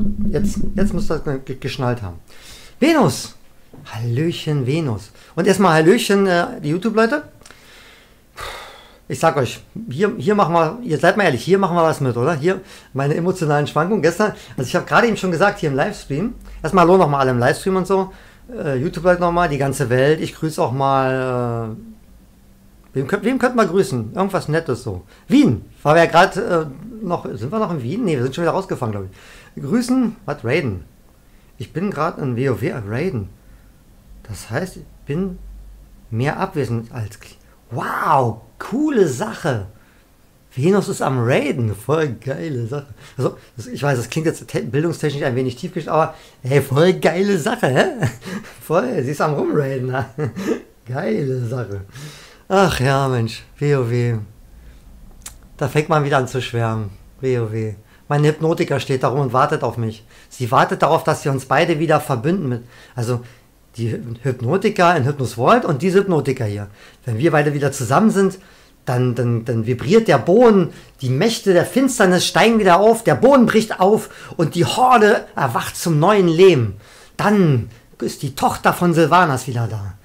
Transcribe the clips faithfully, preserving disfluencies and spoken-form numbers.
jetzt, jetzt müsst ihr das geschnallt haben. Venus. Hallöchen, Venus. Und erstmal Hallöchen, äh, die YouTube-Leute. Ich sag euch, hier, hier machen wir, ihr seid mal ehrlich, hier machen wir was mit, oder? Hier meine emotionalen Schwankungen gestern. Also ich habe gerade eben schon gesagt, hier im Livestream. Erstmal hallo nochmal alle im Livestream und so. Äh, YouTube-Leute nochmal, die ganze Welt. Ich grüße auch mal... Äh, Wem, wem könnten wir grüßen? Irgendwas Nettes so. Wien. War wir ja gerade äh, noch... Sind wir noch in Wien? Ne, wir sind schon wieder rausgefahren, glaube ich. Grüßen. Was? Raiden. Ich bin gerade in WoW. Raiden. Das heißt, ich bin mehr abwesend als... Wow. Coole Sache. Venus ist am Raiden. Voll geile Sache. Also, ich weiß, das klingt jetzt bildungstechnisch ein wenig tiefgestellt, aber hey, voll geile Sache, hä? Voll. Sie ist am Rumraiden. Geile Sache. Ach ja, Mensch, WoW. Da fängt man wieder an zu schwärmen. WoW. Meine Hypnotiker steht da rum und wartet auf mich. Sie wartet darauf, dass wir uns beide wieder verbünden mit... Also, die Hypnotiker in Hypnos World und diese Hypnotiker hier. Wenn wir beide wieder zusammen sind, dann, dann, dann vibriert der Boden, die Mächte der Finsternis steigen wieder auf, der Boden bricht auf und die Horde erwacht zum neuen Leben. Dann ist die Tochter von Sylvanas wieder da.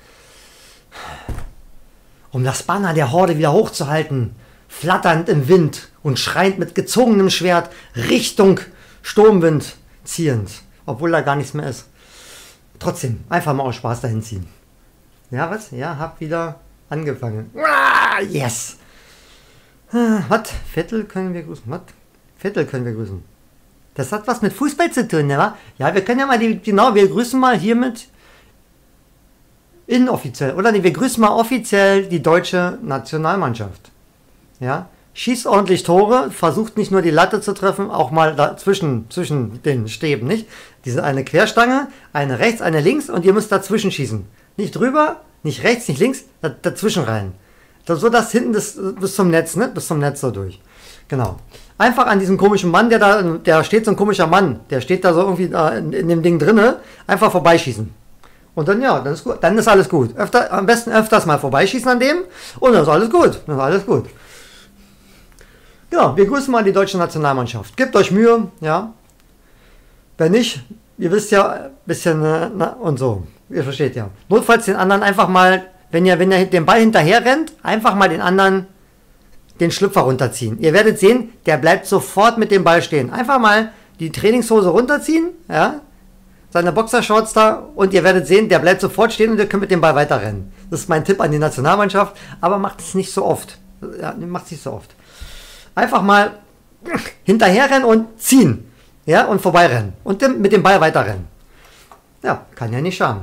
Um das Banner der Horde wieder hochzuhalten, flatternd im Wind und schreiend mit gezogenem Schwert Richtung Sturmwind ziehend, obwohl da gar nichts mehr ist. Trotzdem, einfach mal aus Spaß dahin ziehen. Ja, was? Ja, hab wieder angefangen. Ah, yes! Was? Vettel können wir grüßen. Was? Vettel können wir grüßen. Das hat was mit Fußball zu tun, ne? Ja, wir können ja mal die, genau, wir grüßen mal hiermit inoffiziell, oder? Nee, wir grüßen mal offiziell die deutsche Nationalmannschaft. Ja? Schießt ordentlich Tore, versucht nicht nur die Latte zu treffen, auch mal dazwischen, zwischen den Stäben, nicht? Diese eine Querstange, eine rechts, eine links und ihr müsst dazwischen schießen. Nicht drüber, nicht rechts, nicht links, dazwischen rein. So dass hinten das, bis zum Netz, ne? Bis zum Netz so durch. Genau. Einfach an diesem komischen Mann, der da, der steht so ein komischer Mann, der steht da so irgendwie da in, in dem Ding drinne, einfach vorbeischießen. Und dann, ja, dann ist gut. Dann ist alles gut. Öfter, am besten öfters mal vorbeischießen an dem und dann ist alles gut. Dann ist alles gut. Ja, wir grüßen mal die deutsche Nationalmannschaft. Gebt euch Mühe, ja. Wenn nicht, ihr wisst ja, ein bisschen, äh, na, und so. Ihr versteht ja. Notfalls den anderen einfach mal, wenn ihr, wenn ihr den Ball hinterher rennt, einfach mal den anderen den Schlüpfer runterziehen. Ihr werdet sehen, der bleibt sofort mit dem Ball stehen. Einfach mal die Trainingshose runterziehen, ja. Seine Boxershorts da und ihr werdet sehen, der bleibt sofort stehen und ihr könnt mit dem Ball weiterrennen. Das ist mein Tipp an die Nationalmannschaft, aber macht es nicht so oft. Ja, macht es nicht so oft. Einfach mal hinterherrennen und ziehen. Ja, und vorbeirennen. Und mit dem Ball weiterrennen. Ja, kann ja nicht schaden.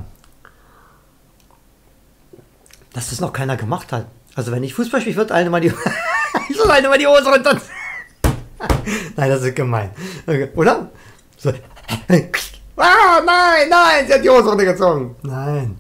Dass das noch keiner gemacht hat. Also wenn ich Fußball spiele, wird eine mal die, ich soll eine mal die Hose runter. Nein, das ist gemein. Oder? So. Ah, nein, nein, sie hat die Hose runtergezogen. Nein.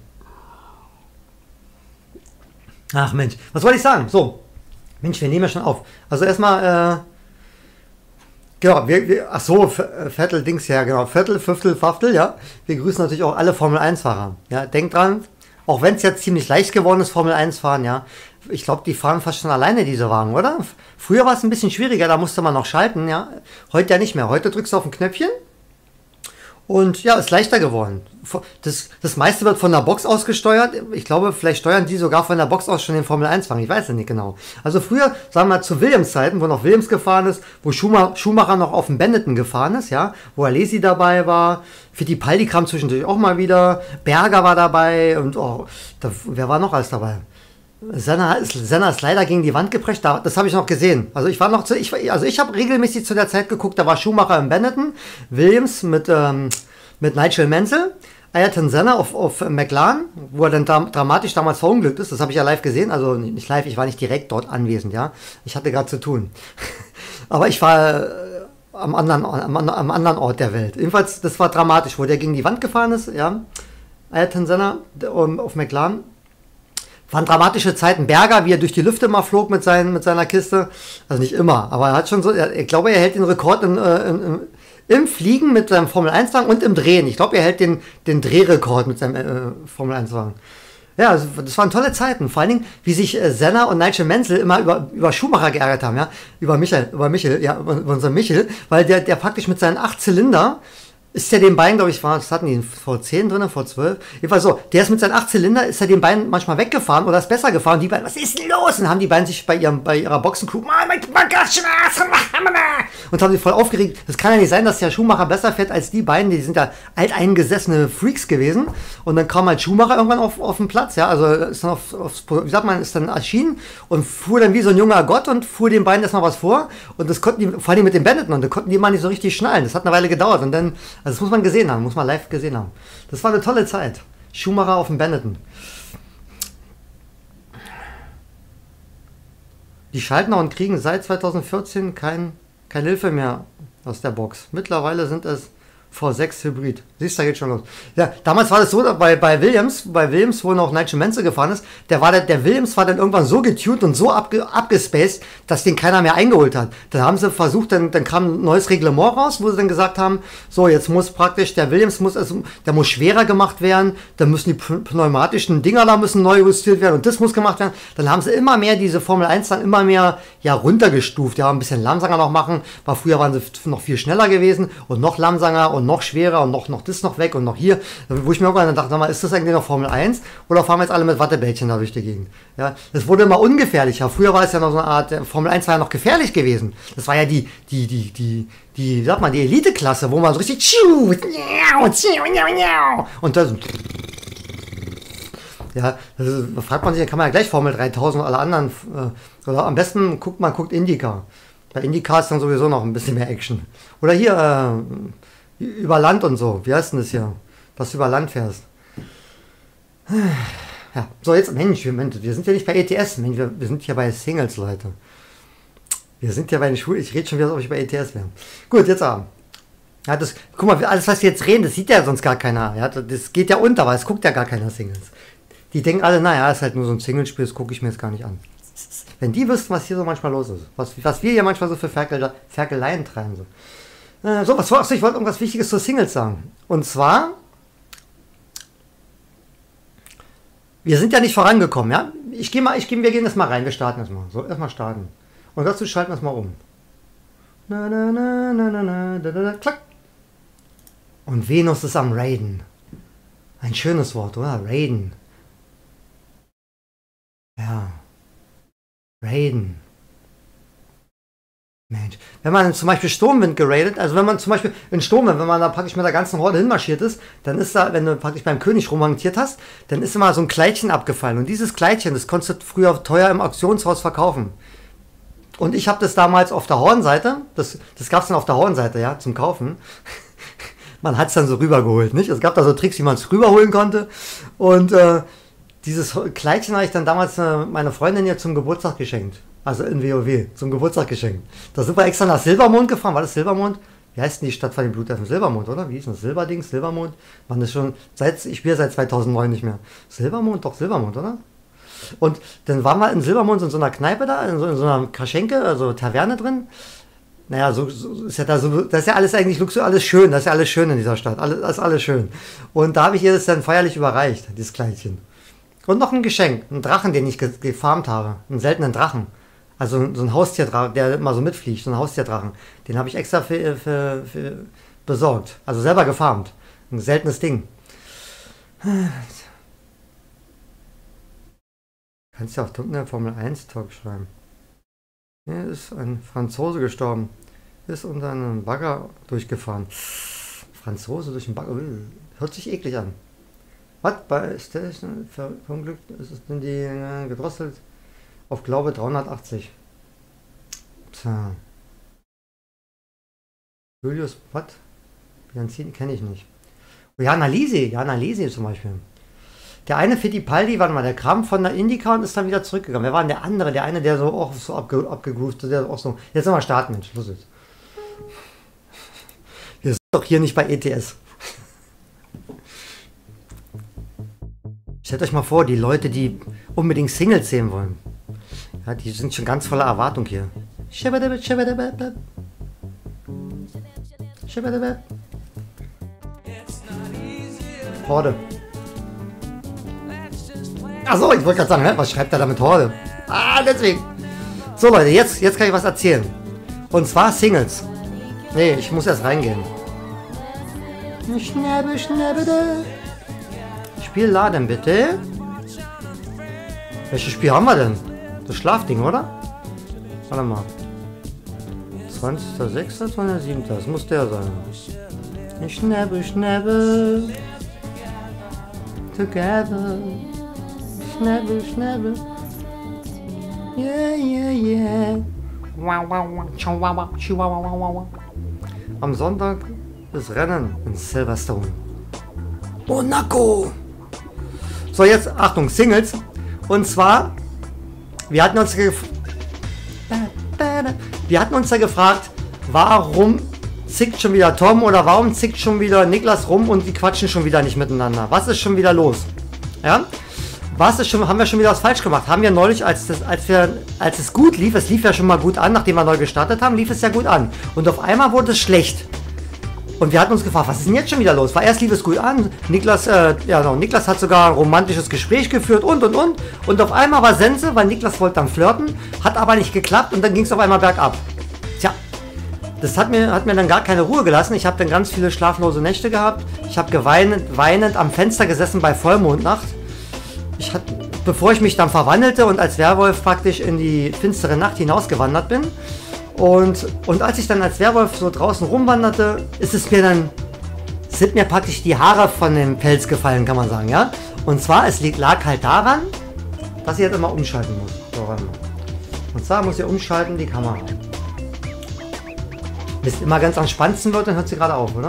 Ach Mensch, was wollte ich sagen? So. Mensch, wir nehmen ja schon auf. Also erstmal, äh, genau, wir, wir, ach so, Vettel, Dings, ja, genau, Vettel, Fünftel, Faftel, ja. Wir grüßen natürlich auch alle Formel eins Fahrer. Ja, denkt dran, auch wenn es jetzt ziemlich leicht geworden ist, Formel eins fahren, ja. Ich glaube, die fahren fast schon alleine, diese Wagen, oder? Früher war es ein bisschen schwieriger, da musste man noch schalten, ja. Heute ja nicht mehr. Heute drückst du auf ein Knöpfchen. Und ja, ist leichter geworden. Das, das meiste wird von der Box aus gesteuert. Ich glaube, vielleicht steuern die sogar von der Box aus schon den Formel eins Wagen. Ich weiß ja nicht genau. Also früher, sagen wir mal, zu Williams Zeiten, wo noch Williams gefahren ist, wo Schumacher, Schumacher noch auf dem Benetton gefahren ist, ja, wo Alesi dabei war, Fittipaldi kam zwischendurch auch mal wieder, Berger war dabei und oh, da, wer war noch alles dabei? Senna ist, Senna ist leider gegen die Wand geprescht, da, das habe ich noch gesehen. Also ich war noch zu, ich, also ich habe regelmäßig zu der Zeit geguckt, da war Schumacher im Benetton, Williams mit, ähm, mit Nigel Mansell, Ayrton Senna auf, auf McLaren, wo er dann dram dramatisch damals verunglückt ist, das habe ich ja live gesehen, also nicht live, ich war nicht direkt dort anwesend, ja, ich hatte gerade zu tun. Aber ich war äh, am, anderen, am, am anderen Ort der Welt. Jedenfalls, das war dramatisch, wo der gegen die Wand gefahren ist, ja, Ayrton Senna um, auf McLaren. Waren dramatische Zeiten. Berger, wie er durch die Lüfte mal flog mit, seinen, mit seiner Kiste. Also nicht immer, aber er hat schon so, er, ich glaube, er hält den Rekord in, äh, in, in, im Fliegen mit seinem Formel eins Wagen und im Drehen. Ich glaube, er hält den, den Drehrekord mit seinem äh, Formel eins Wagen. Ja, also, das waren tolle Zeiten. Vor allen Dingen, wie sich äh, Senna und Nigel Mansell immer über, über Schumacher geärgert haben, ja. Über Michael, über Michael, ja, über unseren Michael, weil der, der praktisch mit seinen acht Zylinder ist ja den Beinen, glaube ich, war, was hatten die, V zehn drin, V zwölf? Jedenfalls so, der ist mit seinen acht Zylinder, ist er den Beinen manchmal weggefahren oder ist besser gefahren. Die Beine, was ist denn los? Und dann haben die Beine sich bei, ihrem, bei ihrer Boxencrew, und haben sich voll aufgeregt. Das kann ja nicht sein, dass der Schumacher besser fährt als die beiden. Die sind ja alteingesessene Freaks gewesen. Und dann kam halt Schumacher irgendwann auf, auf den Platz, ja, also ist dann auf, aufs, wie sagt man, ist dann erschienen und fuhr dann wie so ein junger Gott und fuhr den beiden erstmal was vor. Und das konnten die, vor allem mit dem Benetton, und da konnten die mal nicht so richtig schnallen. Das hat eine Weile gedauert. Und dann, also das muss man gesehen haben, muss man live gesehen haben. Das war eine tolle Zeit. Schumacher auf dem Benetton. Die Schaltner und kriegen seit zweitausendvierzehn kein, keine Hilfe mehr aus der Box. Mittlerweile sind es V sechs Hybrid. Siehst du, da geht schon los. Ja, damals war das so, bei, bei Williams, bei Williams, wo noch Nigel Mansell gefahren ist, der, war der, der Williams war dann irgendwann so getuned und so abge, abgespaced, dass den keiner mehr eingeholt hat. Dann haben sie versucht, dann, dann kam ein neues Reglement raus, wo sie dann gesagt haben, so, jetzt muss praktisch, der Williams muss, also, der muss schwerer gemacht werden, dann müssen die pneumatischen Dinger da müssen neu justiert werden und das muss gemacht werden. Dann haben sie immer mehr diese Formel eins dann immer mehr, ja, runtergestuft, ja, ein bisschen langsamer noch machen, weil früher waren sie noch viel schneller gewesen und noch langsamer und noch schwerer und noch, noch das noch weg und noch hier, wo ich mir irgendwann dachte, sag mal, ist das eigentlich noch Formel eins oder fahren wir jetzt alle mit Wattebällchen da durch die Gegend? Ja, das wurde immer ungefährlicher. Früher war es ja noch so eine Art, Formel eins war ja noch gefährlich gewesen. Das war ja die, die, die, die, die, sag mal, die Elite-Klasse, wo man so richtig und das, ja, das ist, da fragt man sich, da kann man ja gleich Formel dreitausend und alle anderen, äh, oder am besten guckt man, guckt IndyCar. Bei IndyCar ist dann sowieso noch ein bisschen mehr Action. Oder hier, äh, über Land und so. Wie heißt denn das hier? Dass du über Land fährst. Ja, so jetzt, Mensch, wir, wir sind ja nicht bei E T S, Mensch, wir, wir sind hier bei Singles, Leute. Wir sind ja bei den Schulen, ich rede schon wieder, als ob ich bei E T S wäre. Gut, jetzt aber. Ja, das, guck mal, alles, was wir jetzt reden, das sieht ja sonst gar keiner. Ja, das geht ja unter, weil es guckt ja gar keiner Singles. Die denken alle, naja, ist halt nur so ein Singlespiel, das gucke ich mir jetzt gar nicht an. Wenn die wüssten, was hier so manchmal los ist, was, was wir hier manchmal so für Ferkel, Ferkeleien treiben. So. So, was war, ich wollte irgendwas Wichtiges zu Singles sagen. Und zwar, wir sind ja nicht vorangekommen, ja? Ich gehe mal, ich gehe, wir gehen das mal rein, wir starten das mal. So, erstmal starten. Und dazu schalten wir es mal um. Na, na, na, na, na, na, da, da, da, klack. Und Venus ist am Raiden. Ein schönes Wort, oder? Raiden. Ja. Raiden. Mensch, wenn man zum Beispiel Sturmwind geradet, also wenn man zum Beispiel in Sturmwind, wenn man da praktisch mit der ganzen Horde hinmarschiert ist, dann ist da, wenn du praktisch beim König romantiert hast, dann ist immer so ein Kleidchen abgefallen. Und dieses Kleidchen, das konntest du früher teuer im Auktionshaus verkaufen. Und ich habe das damals auf der Hornseite, das, das gab es dann auf der Hornseite, ja, zum Kaufen. Man hat es dann so rübergeholt, nicht? Es gab da so Tricks, wie man es rüberholen konnte. Und äh, dieses Kleidchen habe ich dann damals äh, meiner Freundin hier zum Geburtstag geschenkt. Also in WoW, zum Geburtstag geschenkt. Da sind wir extra nach Silbermond gefahren. War das Silbermond? Wie heißt denn die Stadt von den Blutelfen? Silbermond, oder? Wie hieß das? Silberding, Silbermond? Man ist schon, seit, ich spiele seit zweitausendneun nicht mehr. Silbermond? Doch, Silbermond, oder? Und dann waren wir in Silbermond in so einer Kneipe da, in so, in so einer Kaschenke, also Taverne drin. Naja, so, so ist ja da so, das ist ja alles eigentlich Luxus, alles schön, das ist ja alles schön in dieser Stadt. Alles, das ist alles schön. Und da habe ich ihr das dann feierlich überreicht, dieses Kleidchen. Und noch ein Geschenk, einen Drachen, den ich ge gefarmt habe. Einen seltenen Drachen. Also so ein Haustierdrachen, der immer so mitfliegt, so ein Haustierdrachen. Den habe ich extra für, für, für besorgt. Also selber gefarmt. Ein seltenes Ding. Kannst ja auf der Formel eins Talk schreiben. Hier ist ein Franzose gestorben. Ist unter einem Bagger durchgefahren. Franzose durch den Bagger. Hört sich eklig an. Was? Bei Station verunglückt? Ist denn die äh, gedrosselt? Auf Glaube dreihundertachtzig. Tja. Julius, was? Bianzini kenne ich nicht. Oh, Jana Lisi, Jana Lisi zum Beispiel. Der eine Fittipaldi, warte mal, der kam von der IndyCar und ist dann wieder zurückgegangen. Wer war denn der andere? Der eine, der so auch so abge, abgegroovt ist, der auch so. Jetzt nochmal starten, Mensch, los jetzt. Wir sind doch hier nicht bei E T S. Stellt euch mal vor, die Leute, die unbedingt Singles sehen wollen. Ja, die sind schon ganz voller Erwartung hier. Horde. Achso, ich wollte gerade sagen, hä? Was schreibt er da mit Horde? Ah, deswegen. So Leute, jetzt, jetzt kann ich was erzählen. Und zwar Singles. Nee, ich muss erst reingehen. Schnäbe, schnäbe. Spiel laden bitte. Welches Spiel haben wir denn? Das Schlafding, oder? Warte mal. zwanzigster sechster zweitausendsieben. Das muss der sein. Schnäbe, schnäbe. Together. Schnäbe, schnäbe. Yeah, yeah, yeah. Am Sonntag das Rennen in Silverstone. Monaco. So, jetzt Achtung, Singles. Und zwar, wir hatten uns, gef wir hatten uns ja gefragt, warum zickt schon wieder Tom oder warum zickt schon wieder Niklas rum und die quatschen schon wieder nicht miteinander. Was ist schon wieder los? Ja? Was ist schon, haben wir schon wieder was falsch gemacht? Haben wir neulich, als, das, als, wir, als es gut lief, es lief ja schon mal gut an, nachdem wir neu gestartet haben, lief es ja gut an. Und auf einmal wurde es schlecht. Und wir hatten uns gefragt, was ist denn jetzt schon wieder los? Weil erst lief es gut an, Niklas, äh, ja, no, Niklas hat sogar ein romantisches Gespräch geführt und und und. Und auf einmal war Sense, weil Niklas wollte dann flirten, hat aber nicht geklappt und dann ging es auf einmal bergab. Tja, das hat mir, hat mir dann gar keine Ruhe gelassen. Ich habe dann ganz viele schlaflose Nächte gehabt. Ich habe geweinend, weinend am Fenster gesessen bei Vollmondnacht. Ich hatte, bevor ich mich dann verwandelte und als Werwolf praktisch in die finstere Nacht hinausgewandert bin. Und, und als ich dann als Werwolf so draußen rumwanderte, ist es mir dann, sind mir praktisch die Haare von dem Pelz gefallen, kann man sagen, ja. Und zwar, es lag halt daran, dass ich jetzt immer umschalten muss. So, warte mal. Und zwar muss ich umschalten die Kamera. Wenn es immer ganz am spannendsten wird, dann hört sie gerade auf, oder?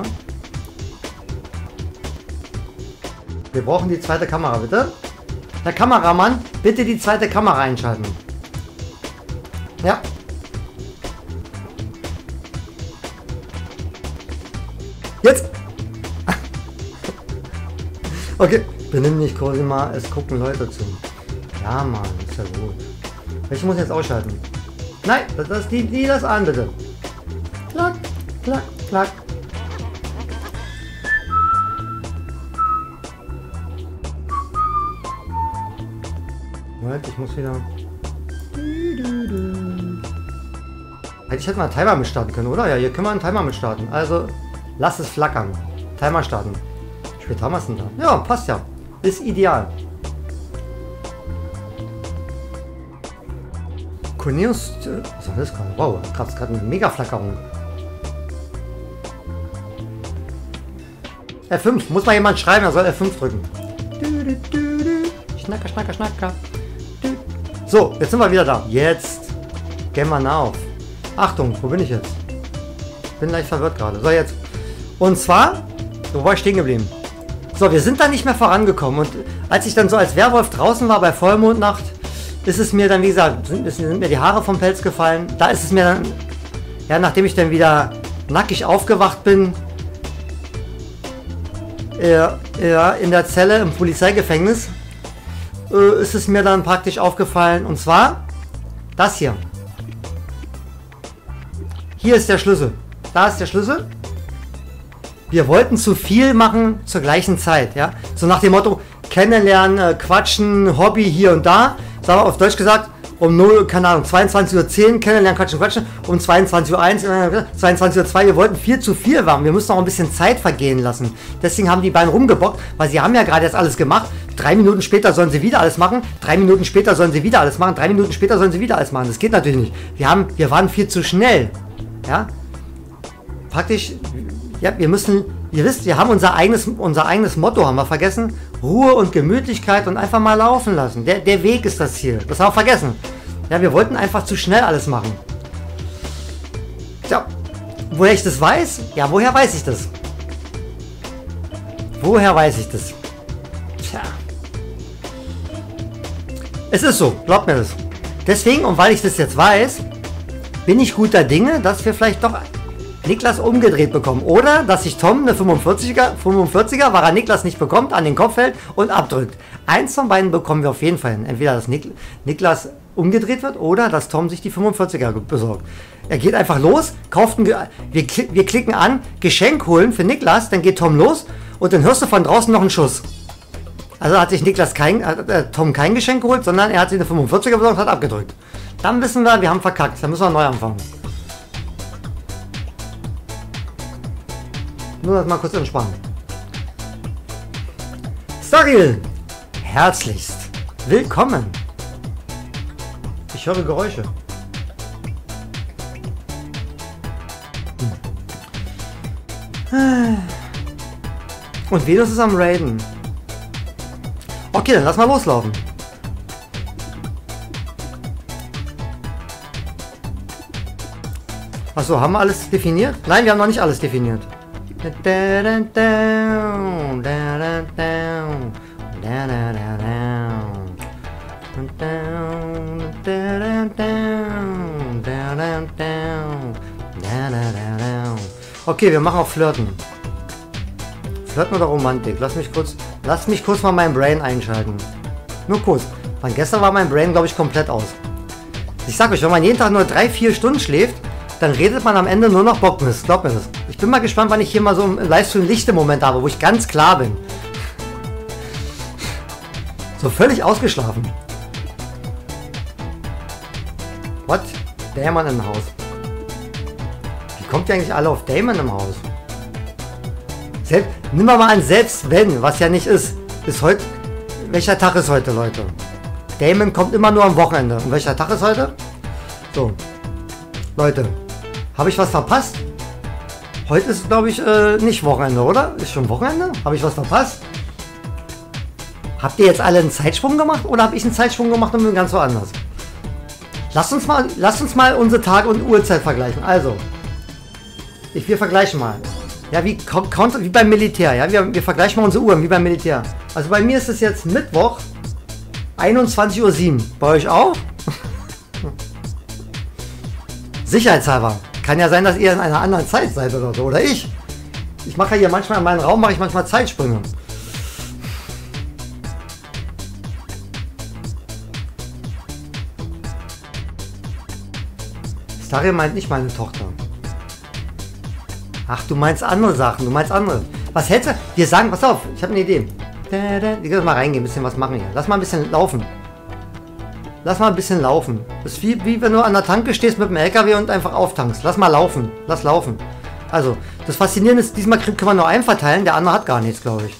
Wir brauchen die zweite Kamera, bitte. Herr Kameramann, bitte die zweite Kamera einschalten. Ja. Jetzt! Okay, benimm dich, Cosima, es gucken Leute zu. Ja, Mann, ist ja gut. Ich muss jetzt ausschalten. Nein, das, das, die, die das an, bitte. Klack, klack, klack. Moment, ich muss wieder... Eigentlich hätten wir einen Timer mit starten können, oder? Ja, hier können wir einen Timer mit starten. Also, lass es flackern. Timer starten. Wie spät haben wir es denn da? Ja, passt ja. Ist ideal. Cornelius... Was war das gerade? Wow, da gab es gerade eine Mega-Flackerung. F fünf. Muss mal jemand schreiben, er soll F fünf drücken. Schnacker, schnacker, schnacker. So, jetzt sind wir wieder da. Jetzt gehen wir nach auf. Achtung, wo bin ich jetzt? Bin leicht verwirrt gerade. So, jetzt. Und zwar, wo war ich stehen geblieben? So, wir sind da nicht mehr vorangekommen. Und als ich dann so als Werwolf draußen war bei Vollmondnacht, ist es mir dann, wie gesagt, sind, sind mir die Haare vom Pelz gefallen. Da ist es mir dann, ja, nachdem ich dann wieder nackig aufgewacht bin, äh, ja, in der Zelle im Polizeigefängnis, äh, ist es mir dann praktisch aufgefallen. Und zwar das hier. Hier ist der Schlüssel. Da ist der Schlüssel. Wir wollten zu viel machen zur gleichen Zeit. Ja? So nach dem Motto, kennenlernen, äh, quatschen, Hobby hier und da. Sagen wir auf Deutsch gesagt, um null, keine Ahnung, zweiundzwanzig Uhr zehn kennenlernen, quatschen, quatschen. Um zweiundzwanzig Uhr eins, zweiundzwanzig Uhr zwei. Wir wollten viel zu viel machen. Wir müssen auch ein bisschen Zeit vergehen lassen. Deswegen haben die beiden rumgebockt, weil sie haben ja gerade jetzt alles gemacht. Drei Minuten später sollen sie wieder alles machen. Drei Minuten später sollen sie wieder alles machen. Drei Minuten später sollen sie wieder alles machen. Das geht natürlich nicht. Wir, haben, wir waren viel zu schnell. Ja, praktisch, ja, wir müssen, ihr wisst, wir haben unser eigenes, unser eigenes Motto, haben wir vergessen. Ruhe und Gemütlichkeit und einfach mal laufen lassen. Der, der Weg ist das Ziel. Das haben wir vergessen. Ja, wir wollten einfach zu schnell alles machen. Tja, woher ich das weiß? Ja, woher weiß ich das? Woher weiß ich das? Tja. Es ist so, glaubt mir das. Deswegen, und weil ich das jetzt weiß, bin ich guter Dinge, dass wir vielleicht doch Niklas umgedreht bekommen. Oder dass sich Tom eine fünfundvierziger, fünfundvierziger, weil er Niklas nicht bekommt, an den Kopf hält und abdrückt. Eins von beiden bekommen wir auf jeden Fall hin. Entweder, dass Nik Niklas umgedreht wird oder dass Tom sich die fünfundvierziger besorgt. Er geht einfach los, kauft ein, wir, kli wir klicken an, Geschenk holen für Niklas, dann geht Tom los und dann hörst du von draußen noch einen Schuss. Also hat sich Niklas kein, äh, Tom kein Geschenk geholt, sondern er hat sich eine fünfundvierziger besorgt und hat abgedrückt. Dann wissen wir, wir haben verkackt. Dann müssen wir neu anfangen. Nur das mal kurz entspannen. Staril, herzlichst willkommen. Ich höre Geräusche. Hm. Und Venus ist am Raiden. Okay, dann lass mal loslaufen. Achso, haben wir alles definiert? Nein, wir haben noch nicht alles definiert. Okay, wir machen auch Flirten. Flirten oder Romantik? Lass mich kurz, lass mich kurz mal mein Brain einschalten. Nur kurz. Von gestern war mein Brain, glaube ich, komplett aus. Ich sag euch, wenn man jeden Tag nur drei, vier Stunden schläft, dann redet man am Ende nur noch Bockmist. Glaubt mir das. Ich bin mal gespannt, wann ich hier mal so im Livestream lichte Moment habe, wo ich ganz klar bin. So völlig ausgeschlafen. What? Damon im Haus. Wie kommt ihr eigentlich alle auf Damon im Haus? Selbst, nimm mal an, selbst wenn, was ja nicht ist, ist heute, welcher Tag ist heute, Leute? Damon kommt immer nur am Wochenende. Und welcher Tag ist heute? So. Leute, habe ich was verpasst? Heute ist, glaube ich, äh, nicht Wochenende, oder? Ist schon Wochenende? Habe ich was verpasst? Habt ihr jetzt alle einen Zeitsprung gemacht oder habe ich einen Zeitsprung gemacht und bin ganz woanders? Lasst uns mal, lasst uns mal unsere Tag- und Uhrzeit vergleichen. Also, ich, wir vergleichen mal. Ja, wie, wie beim Militär. Ja, wir, wir vergleichen mal unsere Uhren, wie beim Militär. Also bei mir ist es jetzt Mittwoch, einundzwanzig Uhr sieben. Bei euch auch? Sicherheitshalber. Kann ja sein, dass ihr in einer anderen Zeit seid oder so. Oder ich. Ich mache ja hier manchmal in meinem Raum, mache ich manchmal Zeitsprünge. Starry meint nicht meine Tochter. Ach, du meinst andere Sachen. Du meinst andere. Was hältst du? Wir sagen, pass auf, ich habe eine Idee. Ich kann mal reingehen, ein bisschen was machen hier. Lass mal ein bisschen laufen. Lass mal ein bisschen laufen. Das ist wie, wie wenn du an der Tanke stehst mit dem L K W und einfach auftankst. Lass mal laufen. Lass laufen. Also, das Faszinierende ist, diesmal können wir nur einen verteilen, der andere hat gar nichts, glaube ich.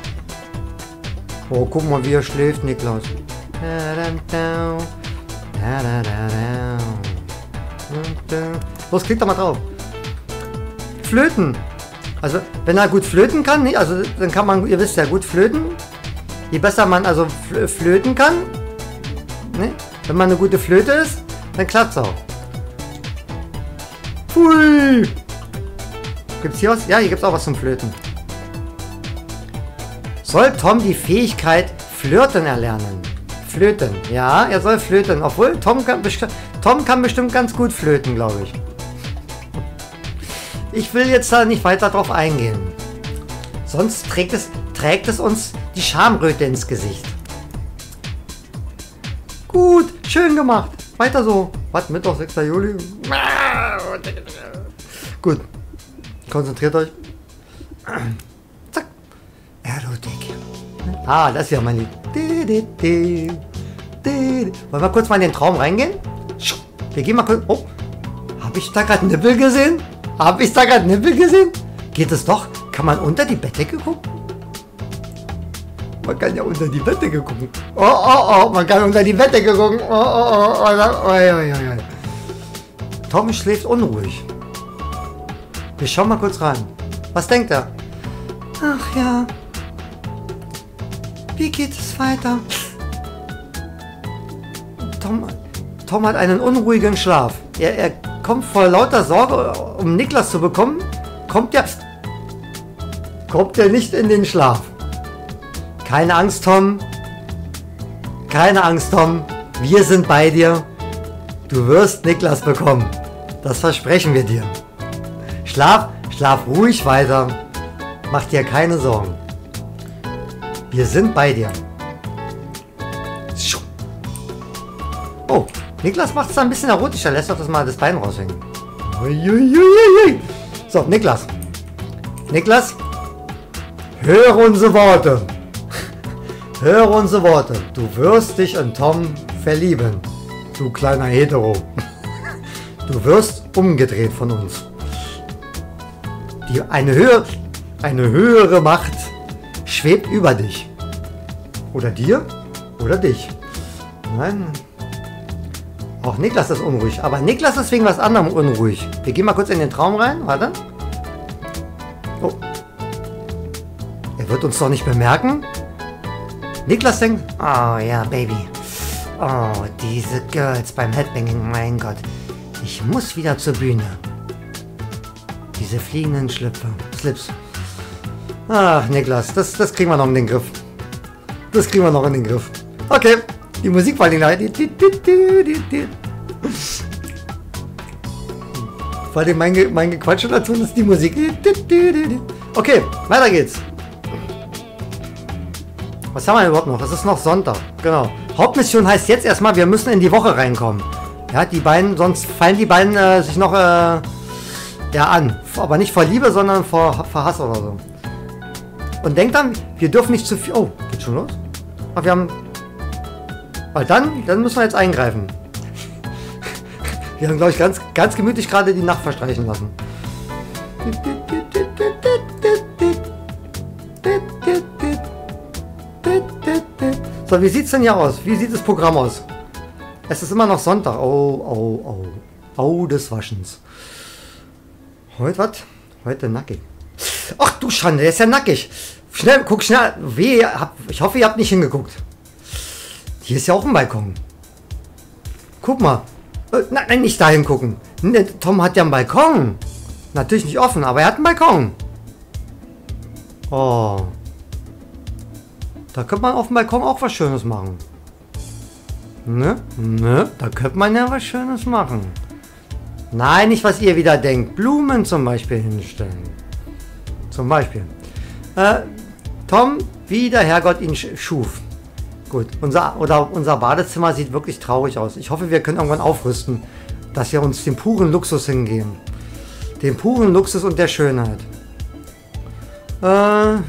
Oh, guck mal, wie er schläft, Niklas. Los, klick doch mal drauf. Flöten. Also, wenn er gut flöten kann, nee, also dann kann man, ihr wisst ja, gut flöten. Je besser man also flöten kann, ne? Wenn man eine gute Flöte ist, dann klappt es auch. Pfui! Gibt's hier was? Ja, hier gibt es auch was zum Flöten. Soll Tom die Fähigkeit Flirten erlernen? Flöten. Ja, er soll flöten. Obwohl, Tom kann, Tom kann bestimmt ganz gut flöten, glaube ich. Ich will jetzt da nicht weiter drauf eingehen. Sonst trägt es, trägt es uns die Schamröte ins Gesicht. Gut, schön gemacht. Weiter so. Was, Mittwoch, sechster Juli? Gut. Konzentriert euch. Zack. Erotik. Ah, das ist ja mein Lied. Wollen wir kurz mal in den Traum reingehen? Wir gehen mal kurz. Oh. Habe ich da gerade Nippel gesehen? Habe ich da gerade Nippel gesehen? Geht es doch? Kann man unter die Bettdecke gucken? Man kann ja unter die Bettdecke gucken. Oh, oh, oh, man kann unter die Bettdecke gucken. Oh, oh, oh, oh, oh, oh, oh, oh. Tom schläft unruhig. Wir schauen mal kurz rein. Was denkt er? Ach ja. Wie geht es weiter? Tom, Tom hat einen unruhigen Schlaf. Er, er kommt vor lauter Sorge, um Niklas zu bekommen, kommt er, kommt er nicht in den Schlaf. Keine Angst, Tom. Keine Angst, Tom. Wir sind bei dir. Du wirst Niklas bekommen. Das versprechen wir dir. Schlaf, schlaf ruhig weiter. Mach dir keine Sorgen. Wir sind bei dir. Oh, Niklas macht es da ein bisschen erotischer. Lässt doch das mal das Bein raushängen. Uiuiuiui. So, Niklas. Niklas, höre unsere Worte. Höre unsere Worte. Du wirst dich in Tom verlieben. Du kleiner Hetero. Du wirst umgedreht von uns. Die, eine, höhere, eine höhere Macht schwebt über dich. Oder dir. Oder dich. Nein. Auch Niklas ist unruhig. Aber Niklas ist wegen was anderem unruhig. Wir gehen mal kurz in den Traum rein. Warte. Oh. Er wird uns doch nicht bemerken. Niklas denkt, oh ja, Baby. Oh, diese Girls beim Headbanging, mein Gott. Ich muss wieder zur Bühne. Diese fliegenden Schlüpfer, Slips. Ach, Niklas, das, das kriegen wir noch in den Griff. Das kriegen wir noch in den Griff. Okay, die Musik war die Leute. Vor allem mein, Ge mein Gequatsche dazu ist die Musik. Okay, weiter geht's. Was haben wir überhaupt noch? Es ist noch Sonntag. Genau. Hauptmission heißt jetzt erstmal, wir müssen in die Woche reinkommen. Ja, die beiden, sonst fallen die beiden äh, sich noch äh, ja, an. Aber nicht vor Liebe, sondern vor, vor Hass oder so. Und denkt dann, wir dürfen nicht zu viel... Oh, geht schon los? Ach, wir haben... Weil dann, dann müssen wir jetzt eingreifen. Wir haben, glaube ich, ganz, ganz gemütlich gerade die Nacht verstreichen lassen. So, wie sieht es denn hier aus? Wie sieht das Programm aus? Es ist immer noch Sonntag. Oh, oh, oh. Oh, des Waschens. Heute was? Heute nackig. Ach du Schande, der ist ja nackig. Schnell, guck schnell. Weh, ich hoffe, ihr habt nicht hingeguckt. Hier ist ja auch ein Balkon. Guck mal. Nein, nein, nicht dahin gucken. Tom hat ja einen Balkon. Natürlich nicht offen, aber er hat einen Balkon. Oh. Da könnte man auf dem Balkon auch was Schönes machen. Ne? Ne? Da könnte man ja was Schönes machen. Nein, nicht was ihr wieder denkt. Blumen zum Beispiel hinstellen. Zum Beispiel. Äh, Tom, wie der Herrgott ihn schuf. Gut, unser, oder unser Badezimmer sieht wirklich traurig aus. Ich hoffe, wir können irgendwann aufrüsten, dass wir uns den puren Luxus hingeben. Den puren Luxus und der Schönheit. Äh...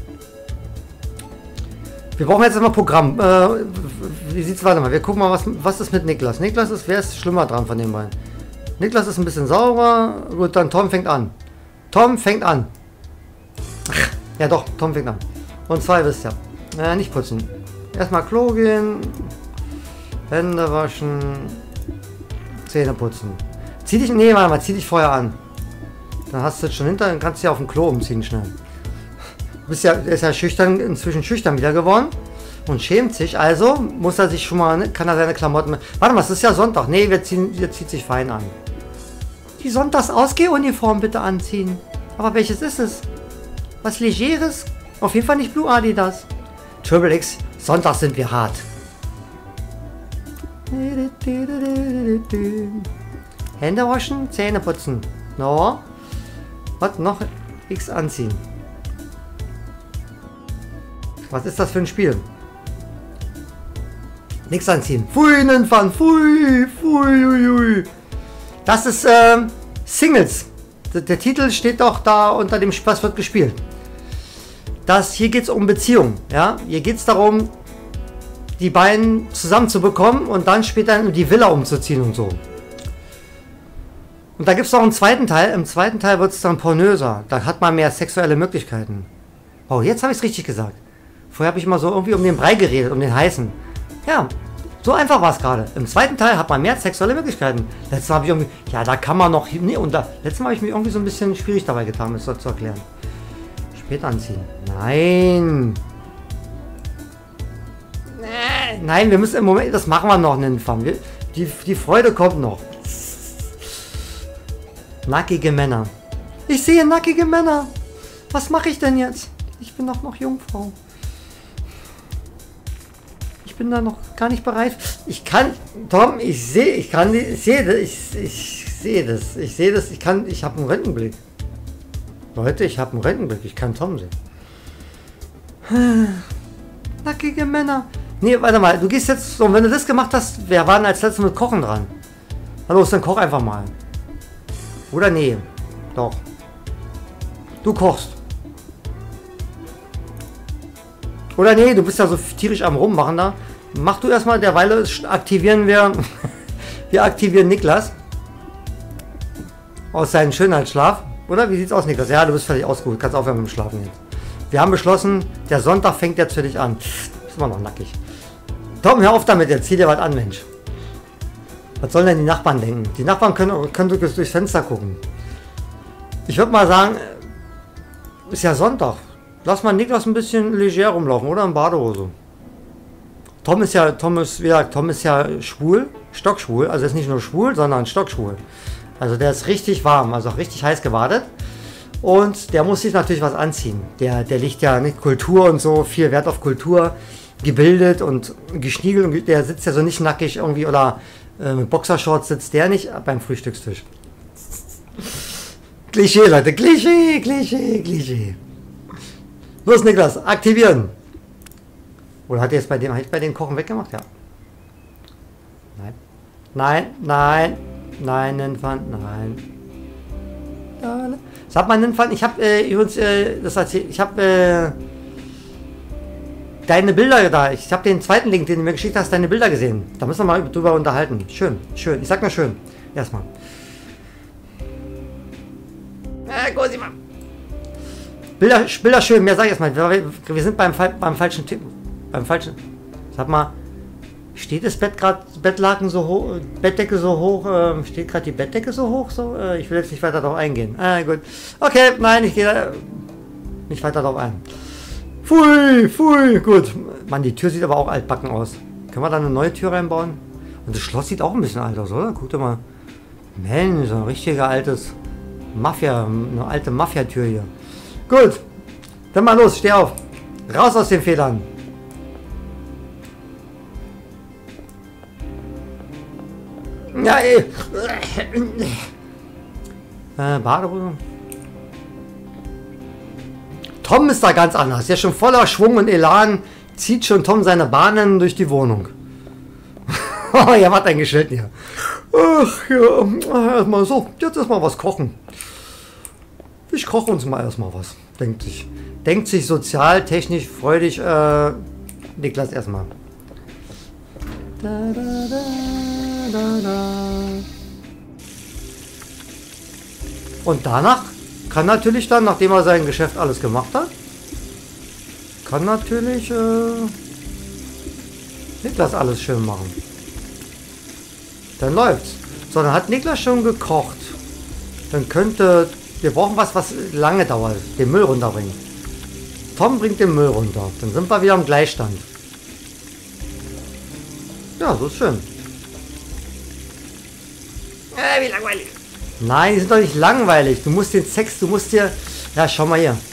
Wir brauchen jetzt erstmal Programm. Äh, wie sieht's weiter mal? Wir gucken mal, was, was ist mit Niklas. Niklas ist, wer ist schlimmer dran von den beiden? Niklas ist ein bisschen sauber. Gut, dann Tom fängt an. Tom fängt an. Ach, ja doch, Tom fängt an. Und zwei wisst ihr. Äh, nicht putzen. Erstmal Klo gehen. Hände waschen. Zähne putzen. Zieh dich, nee, warte mal, zieh dich vorher an. Dann hast du es schon hinter, dann kannst du ja auf dem Klo umziehen schnell. Du bist ja, er ist ja schüchtern, inzwischen schüchtern wieder geworden und schämt sich, also muss er sich schon mal, kann er seine Klamotten... Warte mal, es ist ja Sonntag. Nee, wir ziehen, wir zieht sich fein an. Die Sonntags-Ausgehuniform bitte anziehen. Aber welches ist es? Was Legeres? Auf jeden Fall nicht Blue Adidas. Triple X, Sonntag sind wir hart. Hände waschen, Zähne putzen. No. Was noch? X anziehen. Was ist das für ein Spiel? Nichts anziehen. Pfui, Ninfan. Pfui, pfui, ui, ui. Das ist äh, Singles. Der, der Titel steht doch da unter dem Spaß wird gespielt. Das, hier geht es um Beziehung. Ja? Hier geht es darum, die beiden zusammen zu bekommen und dann später in die Villa umzuziehen und so. Und da gibt es noch einen zweiten Teil. Im zweiten Teil wird es dann pornöser. Da hat man mehr sexuelle Möglichkeiten. Oh, jetzt habe ich es richtig gesagt. Vorher habe ich immer so irgendwie um den Brei geredet, um den heißen. Ja, so einfach war es gerade. Im zweiten Teil hat man mehr sexuelle Möglichkeiten. Letztes Mal habe ich irgendwie, ja, da kann man noch, nee, und da, letztes Mal habe ich mich irgendwie so ein bisschen schwierig dabei getan, das zu erklären. Spät anziehen. Nein. Nein, wir müssen im Moment, das machen wir noch, Ninfam. Wir, die, die Freude kommt noch. Nackige Männer. Ich sehe nackige Männer. Was mache ich denn jetzt? Ich bin doch noch Jungfrau. Ich bin da noch gar nicht bereit. Ich kann, Tom, ich sehe, ich kann, ich sehe das, ich, ich sehe das, ich sehe das, ich kann, ich habe einen Rentenblick. Leute, ich habe einen Rentenblick, ich kann Tom sehen. Nackige Männer. Nee, warte mal, du gehst jetzt, so, wenn du das gemacht hast, wer war denn als letztes mit Kochen dran? Hallo, dann koch einfach mal. Oder nee, doch. Du kochst. Oder nee, du bist ja so tierisch am Rummachen da. Mach du erstmal, derweil aktivieren wir, wir aktivieren Niklas. Aus seinem Schönheitsschlaf. Oder wie sieht's aus, Niklas? Ja, du bist völlig ausgeruht. Kannst aufhören mit dem Schlafen jetzt. Wir haben beschlossen, der Sonntag fängt jetzt für dich an. Ist immer noch nackig. Tom, hör auf damit, jetzt zieh dir was an, Mensch. Was sollen denn die Nachbarn denken? Die Nachbarn können, können durchs Fenster gucken. Ich würde mal sagen, ist ja Sonntag. Lass mal Niklas ein bisschen leger rumlaufen, oder? In Badehose. Tom ist ja, Tom ist, wie gesagt, Tom ist ja schwul, stockschwul. Also ist nicht nur schwul, sondern stockschwul. Also der ist richtig warm, also auch richtig heiß gebadet. Und der muss sich natürlich was anziehen. Der, der legt ja nicht Kultur und so, viel Wert auf Kultur, gebildet und geschniegelt. Und der sitzt ja so nicht nackig irgendwie oder äh, mit Boxershorts sitzt der nicht beim Frühstückstisch. Klischee, Leute, Klischee, Klischee, Klischee. Los, Niklas, aktivieren. Oder hat er jetzt bei dem, hat ich bei den Kochen weggemacht? Ja. Nein. Nein, nein, nein, Ninfant, nein. Sag mal, Ninfant, ich habe äh, übrigens, äh, das erzählt, ich habe äh, deine Bilder da, ich habe den zweiten Link, den du mir geschickt hast, deine Bilder gesehen. Da müssen wir mal drüber unterhalten. Schön, schön. Ich sag mal schön. Erstmal. Äh, Cosima. Bilder, Bilder schön, mehr sag ich erstmal. Wir, wir sind beim, beim falschen Tipp. Beim falschen. Sag mal, steht das Bett gerade, Bettlaken so hoch, Bettdecke so hoch, äh, steht gerade die Bettdecke so hoch? So? Äh, ich will jetzt nicht weiter darauf eingehen. Äh, gut. Okay, nein, ich gehe da nicht weiter darauf ein. Pfui, pfui, gut. Mann, die Tür sieht aber auch altbacken aus. Können wir da eine neue Tür reinbauen? Und das Schloss sieht auch ein bisschen alt aus, oder? Guck dir mal. Mensch, so ein richtiger altes Mafia, eine alte Mafia-Tür hier. Gut. Dann mal los, steh auf. Raus aus den Federn. Ja, ey. Äh, Badehose. Tom ist da ganz anders. Der ist schon voller Schwung und Elan. Zieht schon Tom seine Bahnen durch die Wohnung. Oh, ja, was ein Geschild hier. Ach ja, erstmal so. Jetzt erstmal was kochen. Ich koche uns mal erstmal was. Denkt sich. Denkt sich sozial, technisch, freudig. Äh, Niklas erstmal. Da, da, da. Da, da. Und danach kann natürlich dann, nachdem er sein Geschäft alles gemacht hat, kann natürlich äh, Niklas alles schön machen. Dann läuft's. So, dann hat Niklas schon gekocht. Dann könnte, wir brauchen was, was lange dauert, den Müll runterbringen. Tom bringt den Müll runter. Dann sind wir wieder am Gleichstand. Ja, so ist schön. Äh, wie langweilig. Nein, die sind doch nicht langweilig. Du musst den Sex, du musst dir... Ja, schau mal hier.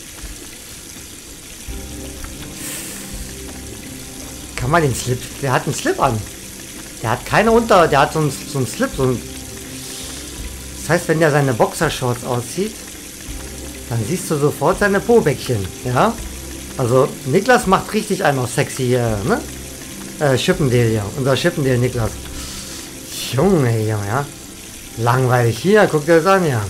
Kann man den Slip... Der hat einen Slip an. Der hat keine Unter... Der hat so einen, so einen Slip. So einen, das heißt, wenn der seine Boxershorts auszieht, dann siehst du sofort seine Po-Bäckchen. Ja? Also, Niklas macht richtig einen auf sexy hier, ne? Äh, Chippendale hier. Unser Chippendale Niklas. Junge, Junge, ja. Langweilig. Hier, guck dir das an, ja.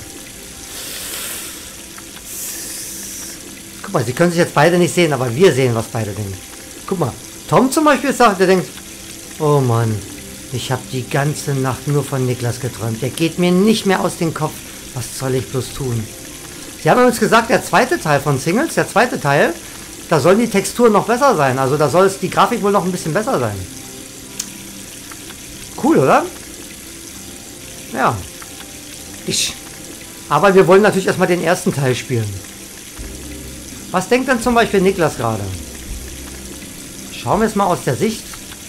Guck mal, sie können sich jetzt beide nicht sehen, aber wir sehen, was beide denken. Guck mal, Tom zum Beispiel sagt, der denkt, oh Mann, ich habe die ganze Nacht nur von Niklas geträumt. Der geht mir nicht mehr aus dem Kopf. Was soll ich bloß tun? Sie haben uns gesagt, der zweite Teil von Singles, der zweite Teil, da sollen die Texturen noch besser sein. Also da soll es die Grafik wohl noch ein bisschen besser sein. Cool, oder? Ja. Ich. Aber wir wollen natürlich erstmal den ersten Teil spielen. Was denkt denn zum Beispiel Niklas gerade? Schauen wir es mal aus der Sicht.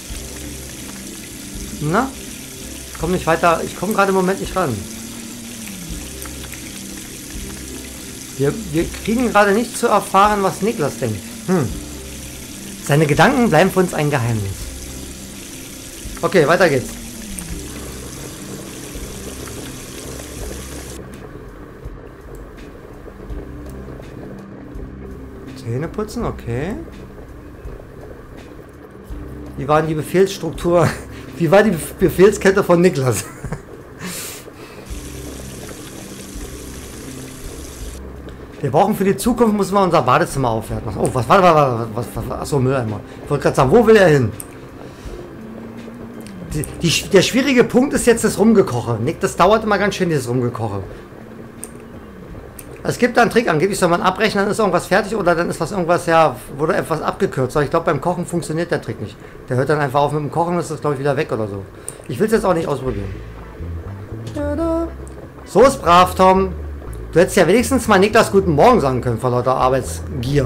Na? Ich komme nicht weiter. Ich komme gerade im Moment nicht ran. Wir, wir kriegen gerade nicht zu erfahren, was Niklas denkt. Hm. Seine Gedanken bleiben für uns ein Geheimnis. Okay, weiter geht's. Zähne putzen, okay. Wie war die Befehlsstruktur? Wie war die Befehlskette von Niklas? Wir brauchen für die Zukunft, müssen wir unser Badezimmer aufwerten. Oh, was war das? Was, was, was, achso, Mülleimer. Ich wollte gerade sagen, wo will er hin? Die, die, der schwierige Punkt ist jetzt das Rumgekoche. Nick, das dauert immer ganz schön, dieses Rumgekoche. Es gibt da einen Trick, angeblich soll man abbrechen, dann ist irgendwas fertig oder dann ist was irgendwas, ja, wurde etwas abgekürzt. Aber ich glaube, beim Kochen funktioniert der Trick nicht. Der hört dann einfach auf mit dem Kochen, ist das, glaube ich, wieder weg oder so. Ich will es jetzt auch nicht ausprobieren. So ist brav, Tom. Du hättest ja wenigstens mal Niklas guten Morgen sagen können, vor lauter Arbeitsgier.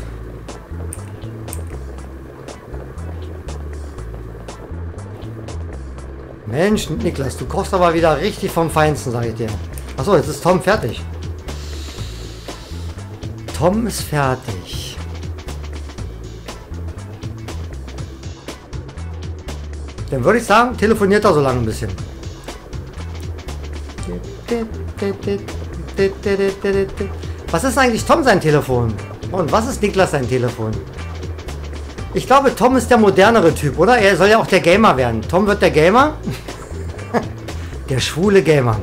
Mensch, Niklas, du kochst aber wieder richtig vom Feinsten, sage ich dir. Achso, jetzt ist Tom fertig. Tom ist fertig. Dann würde ich sagen, telefoniert er so lange ein bisschen. Was ist eigentlich Tom sein Telefon? Und was ist Niklas sein Telefon? Ich glaube, Tom ist der modernere Typ, oder? Er soll ja auch der Gamer werden. Tom wird der Gamer. Der schwule Gamer.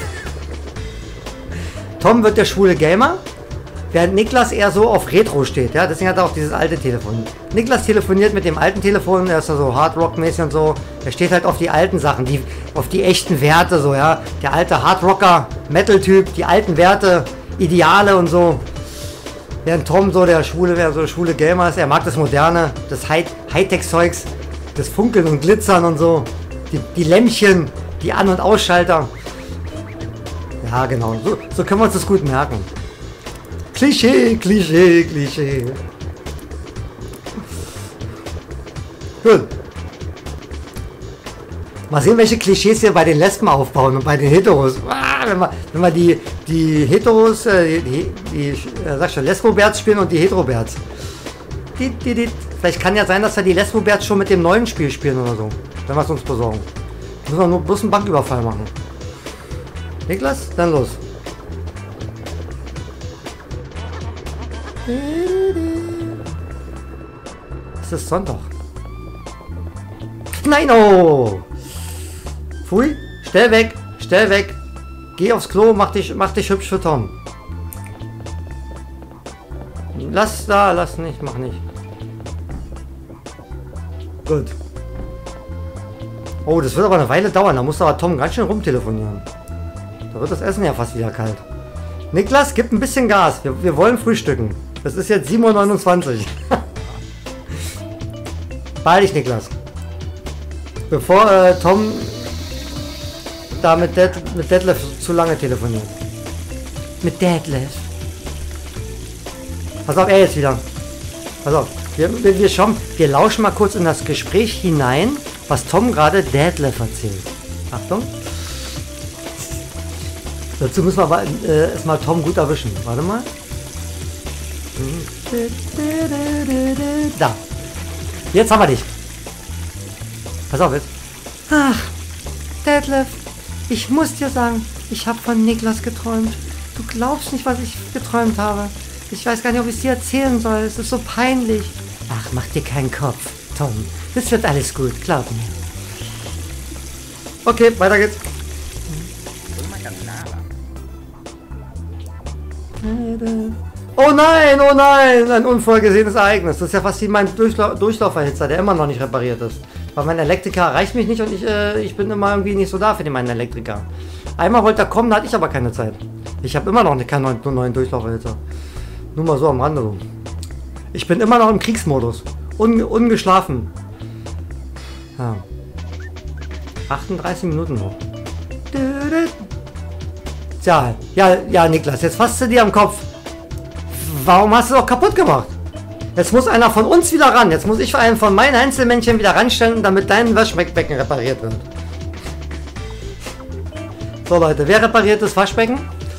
Tom wird der schwule Gamer, während Niklas eher so auf Retro steht. Ja? Deswegen hat er auch dieses alte Telefon. Niklas telefoniert mit dem alten Telefon, er ist ja so Hard-Rock-mäßig und so. Er steht halt auf die alten Sachen, die, auf die echten Werte, so, ja. Der alte Hard-Rocker, Metal-Typ, die alten Werte, Ideale und so. Während Tom so der schwule, der so schwule Gamer ist, er mag das Moderne, das Hightech-Zeugs, das Funkeln und Glitzern und so. Die, die Lämpchen, die An- und Ausschalter. Ja, genau. So, so können wir uns das gut merken. Klischee, Klischee, Klischee. Gut. Mal sehen, welche Klischees wir bei den Lesben aufbauen und bei den Heteros. Ah, wenn wir, wenn wir die, die Heteros, äh, die, die äh, sag schon, Lesboberts spielen und die Heteroberts. Die, die, die. Vielleicht kann ja sein, dass wir die Lesboberts schon mit dem neuen Spiel spielen oder so. Wenn wir es uns besorgen. Müssen wir nur bloß einen Banküberfall machen. Niklas, dann los. Es ist Sonntag. Nein, oh! Pfui, stell weg, stell weg. Geh aufs Klo, mach dich, mach dich hübsch für Tom. Lass da, lass nicht, mach nicht. Gut. Oh, das wird aber eine Weile dauern, da muss aber Tom ganz schön rumtelefonieren. Da wird das Essen ja fast wieder kalt. Niklas, gib ein bisschen Gas, wir, wir wollen frühstücken. Das ist jetzt sieben Uhr neunundzwanzig. Beeil dich, Niklas. Bevor äh, Tom da mit, Dead, mit Detlef zu lange telefoniert. Mit Detlef. Pass auf, er jetzt wieder. Pass auf, wir, wir, wir, schauen, wir lauschen mal kurz in das Gespräch hinein, was Tom gerade Detlef erzählt. Achtung. Dazu müssen wir aber äh, erstmal Tom gut erwischen. Warte mal. Da. Jetzt haben wir dich. Pass auf jetzt. Ach, Detlef, ich muss dir sagen, ich habe von Niklas geträumt. Du glaubst nicht, was ich geträumt habe. Ich weiß gar nicht, ob ich es dir erzählen soll. Es ist so peinlich. Ach, mach dir keinen Kopf, Tom. Das wird alles gut, glaub mir. Okay, weiter geht's. Oh nein, oh nein, ein unvorhergesehenes Ereignis. Das ist ja fast wie mein Durchla Durchlauferhitzer, der immer noch nicht repariert ist. Weil mein Elektriker erreicht mich nicht und ich, äh, ich bin immer irgendwie nicht so da für den meinen Elektriker. Einmal wollte er kommen, da hatte ich aber keine Zeit. Ich habe immer noch keinen neuen, neuen Durchlauferhitzer. Nur mal so am Rande so. Ich bin immer noch im Kriegsmodus. Un ungeschlafen. Ja. achtunddreißig Minuten noch. Tja, ja, ja, Niklas, jetzt fasst du dir am Kopf. Warum hast du doch kaputt gemacht? Jetzt muss einer von uns wieder ran. Jetzt muss ich einen von meinen Einzelmännchen wieder ranstellen, damit dein Waschbecken repariert wird. So Leute, wer repariert das Waschbecken?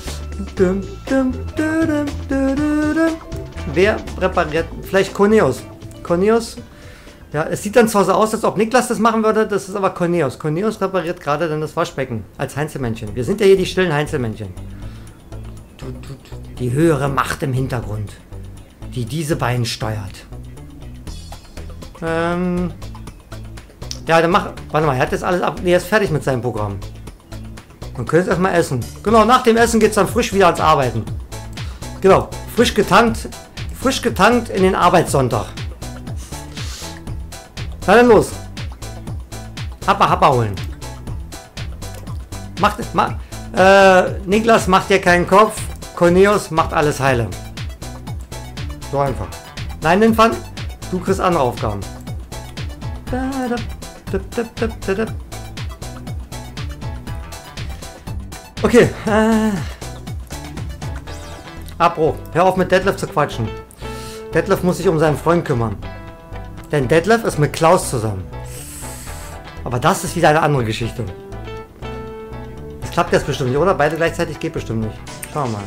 Wer repariert? Vielleicht Corneus. Corneus. Ja, es sieht dann zwar so aus, als ob Niklas das machen würde, das ist aber Corneus. Corneus repariert gerade dann das Waschbecken als Heinzelmännchen. Wir sind ja hier die stillen Heinzelmännchen. Die höhere Macht im Hintergrund, die diese beiden steuert. Ähm. Ja, dann mach. Warte mal, er hat jetzt alles ab. Nee, er ist fertig mit seinem Programm. Man könnte es erstmal essen. Genau, nach dem Essen geht es dann frisch wieder ans Arbeiten. Genau, frisch getankt. Frisch getankt in den Arbeitssonntag. Na dann los. Happa, Happa holen. Macht, ma, äh, Niklas, macht dir keinen Kopf. Cornelius macht alles heile. So einfach. Nein, Ninfan, du kriegst andere Aufgaben. Okay. Äh. Abbruch. Hör auf mit Detlef zu quatschen. Detlef muss sich um seinen Freund kümmern. Denn Detlef ist mit Klaus zusammen. Aber das ist wieder eine andere Geschichte. Das klappt jetzt bestimmt nicht, oder? Beide gleichzeitig geht bestimmt nicht. Schauen wir mal.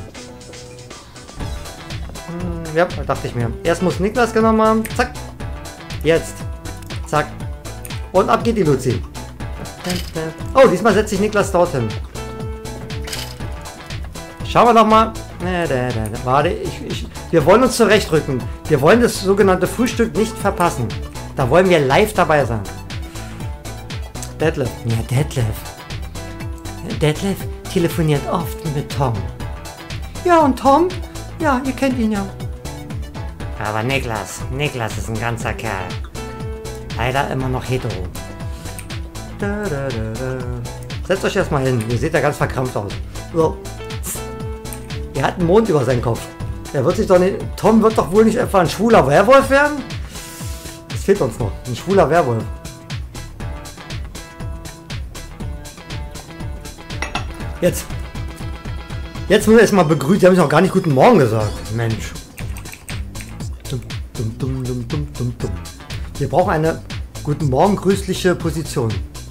Hm, ja, dachte ich mir. Erst muss Niklas genommen haben. Zack. Jetzt. Zack. Und ab geht die Luzi. Oh, diesmal setzt sich Niklas dorthin. Schauen wir noch mal. Warte, ich, ich, wir wollen uns zurechtrücken. Wir wollen das sogenannte Frühstück nicht verpassen. Da wollen wir live dabei sein. Detlef. Ja, Detlef. Detlef telefoniert oft mit Tom. Ja, und Tom? Ja, ihr kennt ihn ja. Aber Niklas, Niklas ist ein ganzer Kerl. Leider immer noch hetero. Da, da, da, da. Setzt euch erstmal hin. Ihr seht ja ganz verkrampft aus. So. Er hat einen Mond über seinen Kopf. Er wird sich doch nicht. Tom wird doch wohl nicht etwa ein schwuler Werwolf werden? Das fehlt uns noch. Ein schwuler Werwolf. Jetzt. Jetzt müssen wir erstmal begrüßen. Die haben sich noch gar nicht guten Morgen gesagt. Mensch. Dum, dum, dum, dum, dum, dum, dum. Wir brauchen eine guten Morgen grüßliche Position.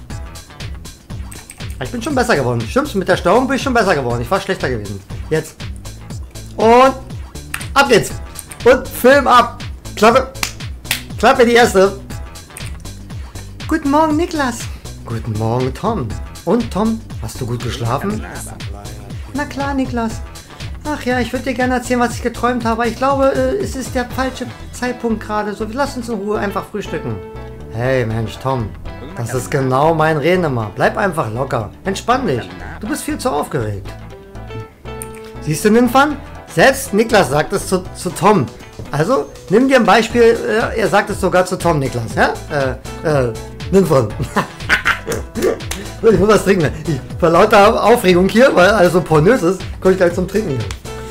Ich bin schon besser geworden. Stimmt's? Mit der Steuerung bin ich schon besser geworden. Ich war schlechter gewesen. Jetzt. Und ab geht's. Und Film ab. Klappe. Klappe die erste. Guten Morgen, Niklas. Guten Morgen, Tom. Und Tom, hast du gut geschlafen? Na klar, Niklas. Ach ja, ich würde dir gerne erzählen, was ich geträumt habe. Ich glaube, es ist der falsche Zeitpunkt gerade. So, lass uns in Ruhe einfach frühstücken. Hey, Mensch, Tom. Das ist genau mein Reden immer. Bleib einfach locker. Entspann dich. Du bist viel zu aufgeregt. Siehst du, Ninfan? Selbst Niklas sagt es zu, zu Tom. Also, nimm dir ein Beispiel. Äh, er sagt es sogar zu Tom, Niklas. Ja? Äh, äh, Ninfan. Ich muss was trinken. Ich, vor lauter Aufregung hier, weil alles so pornös ist, komme ich gleich zum Trinken hier.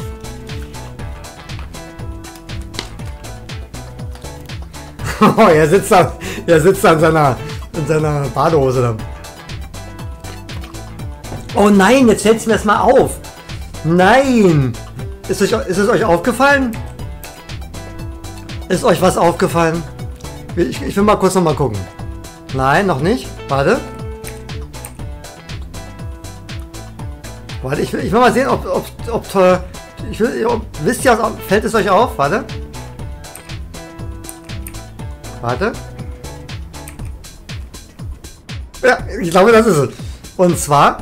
Oh, er sitzt da, er sitzt da in seiner, in seiner Badehose da. Oh nein, jetzt fällt es mir erstmal auf. Nein! Ist, euch, ist es euch aufgefallen? Ist euch was aufgefallen? Ich, ich will mal kurz noch mal gucken. Nein, noch nicht. Warte. Warte, ich will, ich will mal sehen, ob, ob, ob, ich will, ob wisst ihr, fällt es euch auf? Warte. Warte. Ja, ich glaube, das ist es. Und zwar,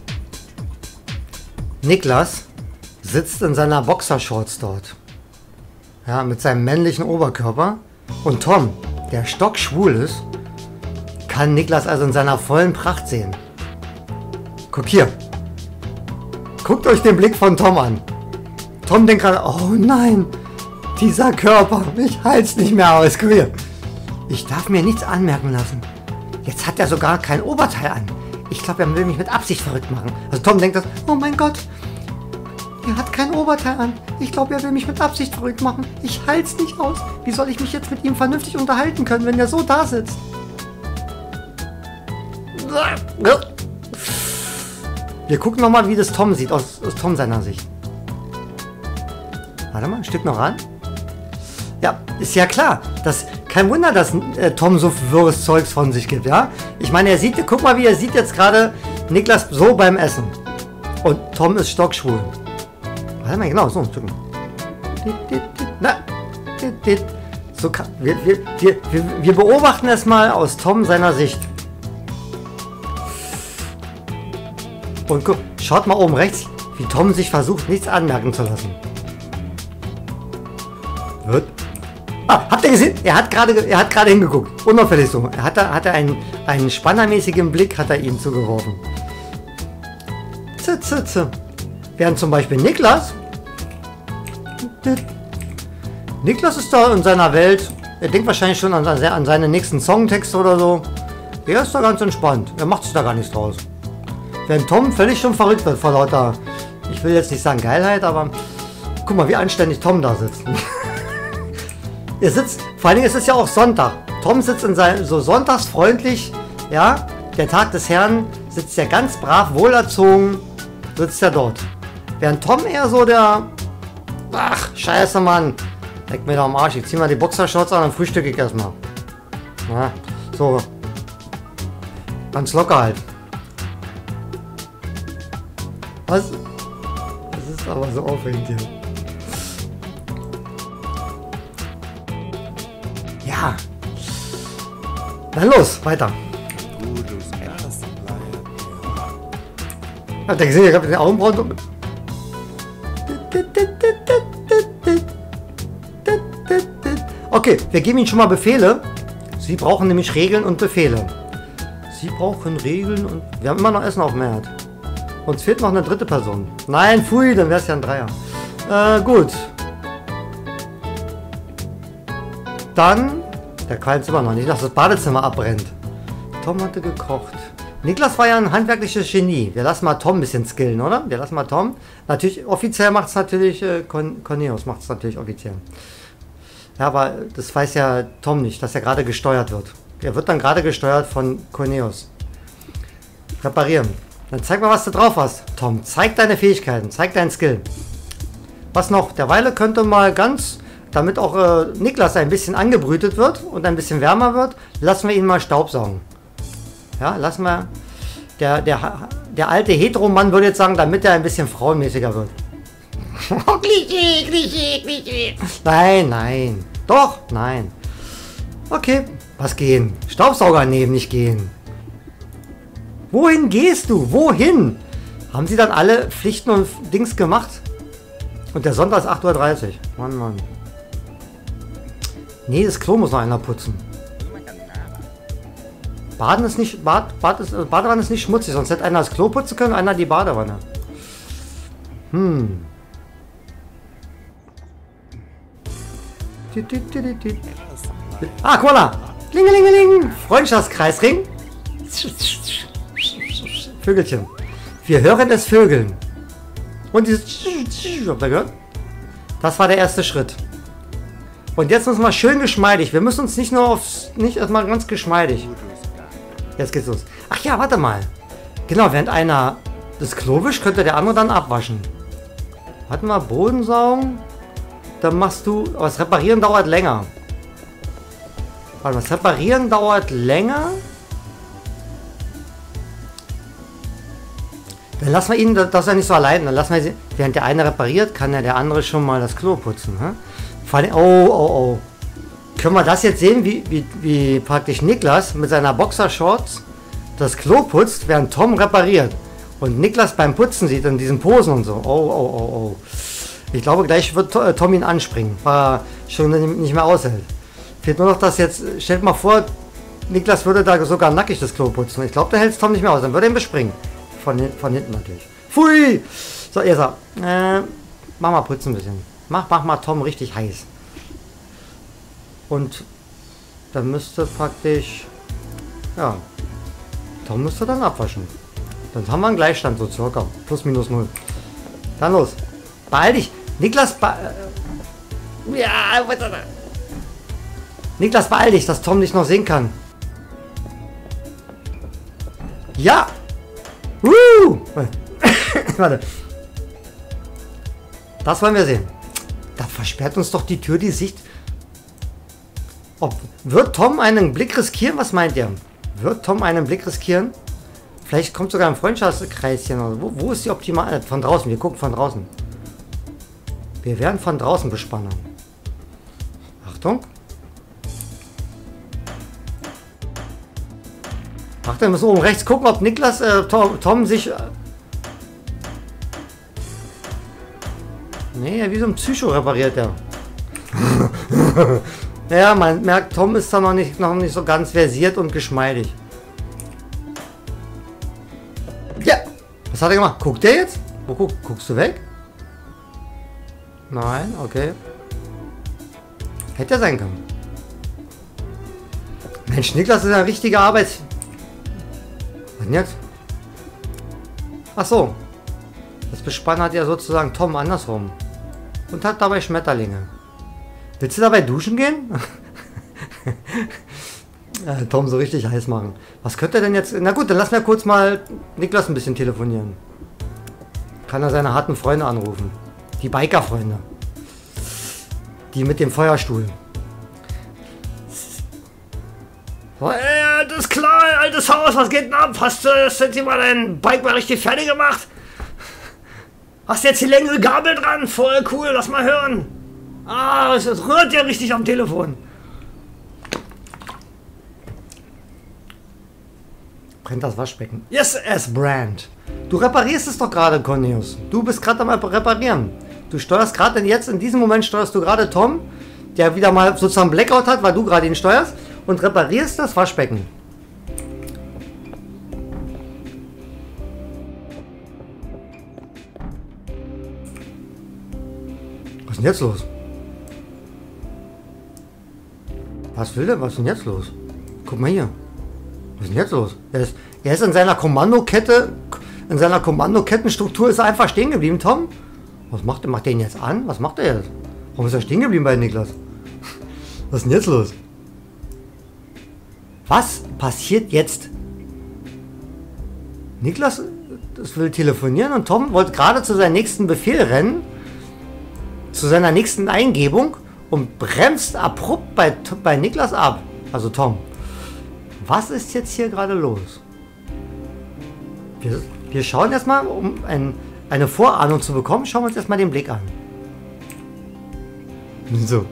Niklas sitzt in seiner Boxershorts dort. Ja, mit seinem männlichen Oberkörper. Und Tom, der stockschwul ist, kann Niklas also in seiner vollen Pracht sehen. Guck hier. Guckt euch den Blick von Tom an. Tom denkt gerade, oh nein, dieser Körper, ich halt's nicht mehr aus. Guck hier. Ich darf mir nichts anmerken lassen. Jetzt hat er sogar kein Oberteil an. Ich glaube, er will mich mit Absicht verrückt machen. Also Tom denkt das, oh mein Gott, er hat kein Oberteil an. Ich glaube, er will mich mit Absicht verrückt machen. Ich halt's nicht aus. Wie soll ich mich jetzt mit ihm vernünftig unterhalten können, wenn er so da sitzt? Wir gucken nochmal, wie das Tom sieht, aus, aus Tom seiner Sicht. Warte mal, ein Stück noch ran. Ja, ist ja klar. Das, kein Wunder, dass äh, Tom so wirres Zeugs von sich gibt, ja? Ich meine, er sieht, guck mal, wie er sieht jetzt gerade Niklas so beim Essen. Und Tom ist stockschwul. Warte mal, genau, so ein Stück. Na, so kann, wir, wir, wir, wir beobachten es mal aus Tom seiner Sicht. Und guck, schaut mal oben rechts, wie Tom sich versucht, nichts anmerken zu lassen. Wird. Ah, habt ihr gesehen? Er hat gerade, er hat gerade hingeguckt. Unauffällig so. Er hat, da, hat er einen, einen spannermäßigen Blick, hat er ihm zugeworfen. Z, z, z. Während zum Beispiel Niklas. Niklas ist da in seiner Welt. Er denkt wahrscheinlich schon an, an seine nächsten Songtexte oder so. Er ist da ganz entspannt. Er macht sich da gar nichts draus. Wenn Tom völlig schon verrückt wird vor lauter, ich ich will jetzt nicht sagen Geilheit, aber guck mal, wie anständig Tom da sitzt. Er sitzt, vor allen Dingen ist es ja auch Sonntag. Tom sitzt in seinem, so sonntagsfreundlich, ja, der Tag des Herrn, sitzt ja ganz brav, wohlerzogen, sitzt er dort. Während Tom eher so der, ach, scheiße, Mann, leck mir da am Arsch, ich zieh mal die Boxershorts an und frühstücke ich erstmal. Ja, so, ganz locker halt. Was? Das ist aber so aufregend hier. Ja. Dann los, weiter. Habt ihr gesehen, ich habe den Augenbrauen. Okay, wir geben Ihnen schon mal Befehle. Sie brauchen nämlich Regeln und Befehle. Sie brauchen Regeln und... Wir haben immer noch Essen auf dem Herd. Uns fehlt noch eine dritte Person. Nein, pfui, dann wäre es ja ein Dreier. Äh, gut. Dann... Der Qualm immer noch nicht, dass das Badezimmer abbrennt. Tom hatte gekocht. Niklas war ja ein handwerkliches Genie. Wir lassen mal Tom ein bisschen skillen, oder? Wir lassen mal Tom. Natürlich, offiziell macht es natürlich... Äh, Con Cornelius macht es natürlich offiziell. Ja, aber das weiß ja Tom nicht, dass er gerade gesteuert wird. Er wird dann gerade gesteuert von Cornelius. Reparieren. Dann zeig mal, was du drauf hast. Tom, zeig deine Fähigkeiten, zeig deinen Skill. Was noch? Derweil könnte mal ganz, damit auch äh, Niklas ein bisschen angebrütet wird und ein bisschen wärmer wird, lassen wir ihn mal staubsaugen. Ja, lassen wir... Der, der, der alte Hetero-Mann würde jetzt sagen, damit er ein bisschen frauenmäßiger wird. Klischee, Klischee, Klischee. Nein, nein. Doch, nein. Okay, was gehen? Staubsauger nehmen, nicht gehen. Wohin gehst du? Wohin? Haben sie dann alle Pflichten und Dings gemacht? Und der Sonntag ist acht Uhr dreißig. Mann, Mann. Nee, das Klo muss noch einer putzen. Baden ist nicht... Bad, Bad ist, Badewanne ist nicht schmutzig, sonst hätte einer das Klo putzen können, einer die Badewanne. Hm. Ah, guck mal. Klingelingeling. Freundschaftskreisring. Vögelchen. Wir hören es Vögeln. Und dieses... Habt ihr gehört? Das war der erste Schritt. Und jetzt müssen wir schön geschmeidig. Wir müssen uns nicht nur aufs... Nicht erstmal ganz geschmeidig. Jetzt geht's los. Ach ja, warte mal. Genau, während einer das Klo wischt, könnte der andere dann abwaschen. Warte mal, Boden saugen. Dann machst du... Aber das Reparieren dauert länger. Warte mal, das Reparieren dauert länger. Dann lassen wir ihn, dass er nicht so allein. Dann lassen wir sie, während der eine repariert, kann ja der andere schon mal das Klo putzen. Hm? Vor allem, oh, oh, oh. Können wir das jetzt sehen, wie, wie, wie praktisch Niklas mit seiner Boxershorts das Klo putzt, während Tom repariert. Und Niklas beim Putzen sieht in diesen Posen und so. Oh, oh, oh, oh. Ich glaube, gleich wird Tom ihn anspringen, weil er schon nicht mehr aushält. Fehlt nur noch das jetzt, stellt mal vor, Niklas würde da sogar nackig das Klo putzen. Ich glaube, da hält es Tom nicht mehr aus, dann würde er ihn bespringen. Von, von hinten natürlich. Pfui! So, ihr sagt, äh, mach mal putzen ein bisschen. Mach, mach mal Tom richtig heiß. Und dann müsste praktisch, ja, Tom müsste dann abwaschen. Dann haben wir einen Gleichstand so circa. Plus minus null. Dann los. Beeil dich. Niklas, be ja, Niklas, beeil dich, dass Tom dich noch sehen kann. Ja! Uh! Warte. Das wollen wir sehen. Da versperrt uns doch die Tür die Sicht. Ob, wird Tom einen Blick riskieren? Was meint ihr? Wird Tom einen Blick riskieren? Vielleicht kommt sogar ein Freundschaftskreischen. Oder wo, wo ist die optimale? Von draußen. Wir gucken von draußen. Wir werden von draußen bespannen. Achtung. Achtung, wir müssen oben rechts gucken, ob Niklas, äh, Tom, Tom sich... Äh nee, wie so ein Psycho repariert er. Ja, man merkt, Tom ist da noch nicht, noch nicht so ganz versiert und geschmeidig. Ja! Was hat er gemacht? Guckt der jetzt? Wo guck, guckst du weg? Nein, okay. Hätte ja sein können. Mensch, Niklas ist ein richtiger Arbeits... Was denn jetzt? Ach so. Das Bespann hat ja sozusagen Tom andersrum. Und hat dabei Schmetterlinge. Willst du dabei duschen gehen? Ja, Tom so richtig heiß machen. Was könnte er denn jetzt... Na gut, dann lass mir kurz mal Niklas ein bisschen telefonieren. Kann er seine harten Freunde anrufen. Die Biker-Freunde. Die mit dem Feuerstuhl. So, ey, das ist klar, altes Haus, was geht denn ab? Hast du das jetzt mal dein Bike mal richtig fertig gemacht? Hast jetzt die längere Gabel dran? Voll cool, lass mal hören. Ah, es rührt ja richtig am Telefon. Brennt das Waschbecken? Yes, as brand. Du reparierst es doch gerade, Cornelius. Du bist gerade am Reparieren. Du steuerst gerade jetzt, in diesem Moment steuerst du gerade Tom, der wieder mal sozusagen Blackout hat, weil du gerade ihn steuerst, und reparierst das Waschbecken. Was ist denn jetzt los? Was will der? Was ist denn jetzt los? Guck mal hier. Was ist denn jetzt los? Er ist, er ist in seiner Kommandokette, in seiner Kommandokettenstruktur ist er einfach stehen geblieben, Tom. Was macht er? Macht er ihn jetzt an? Was macht er jetzt? Warum ist er stehen geblieben bei Niklas? Was ist denn jetzt los? Was passiert jetzt? Niklas das will telefonieren und Tom wollte gerade zu seinem nächsten Befehl rennen, zu seiner nächsten Eingebung und bremst abrupt bei, bei Niklas ab. Also Tom. Was ist jetzt hier gerade los? Wir, wir schauen erstmal, um ein, eine Vorahnung zu bekommen, schauen wir uns erstmal den Blick an. So.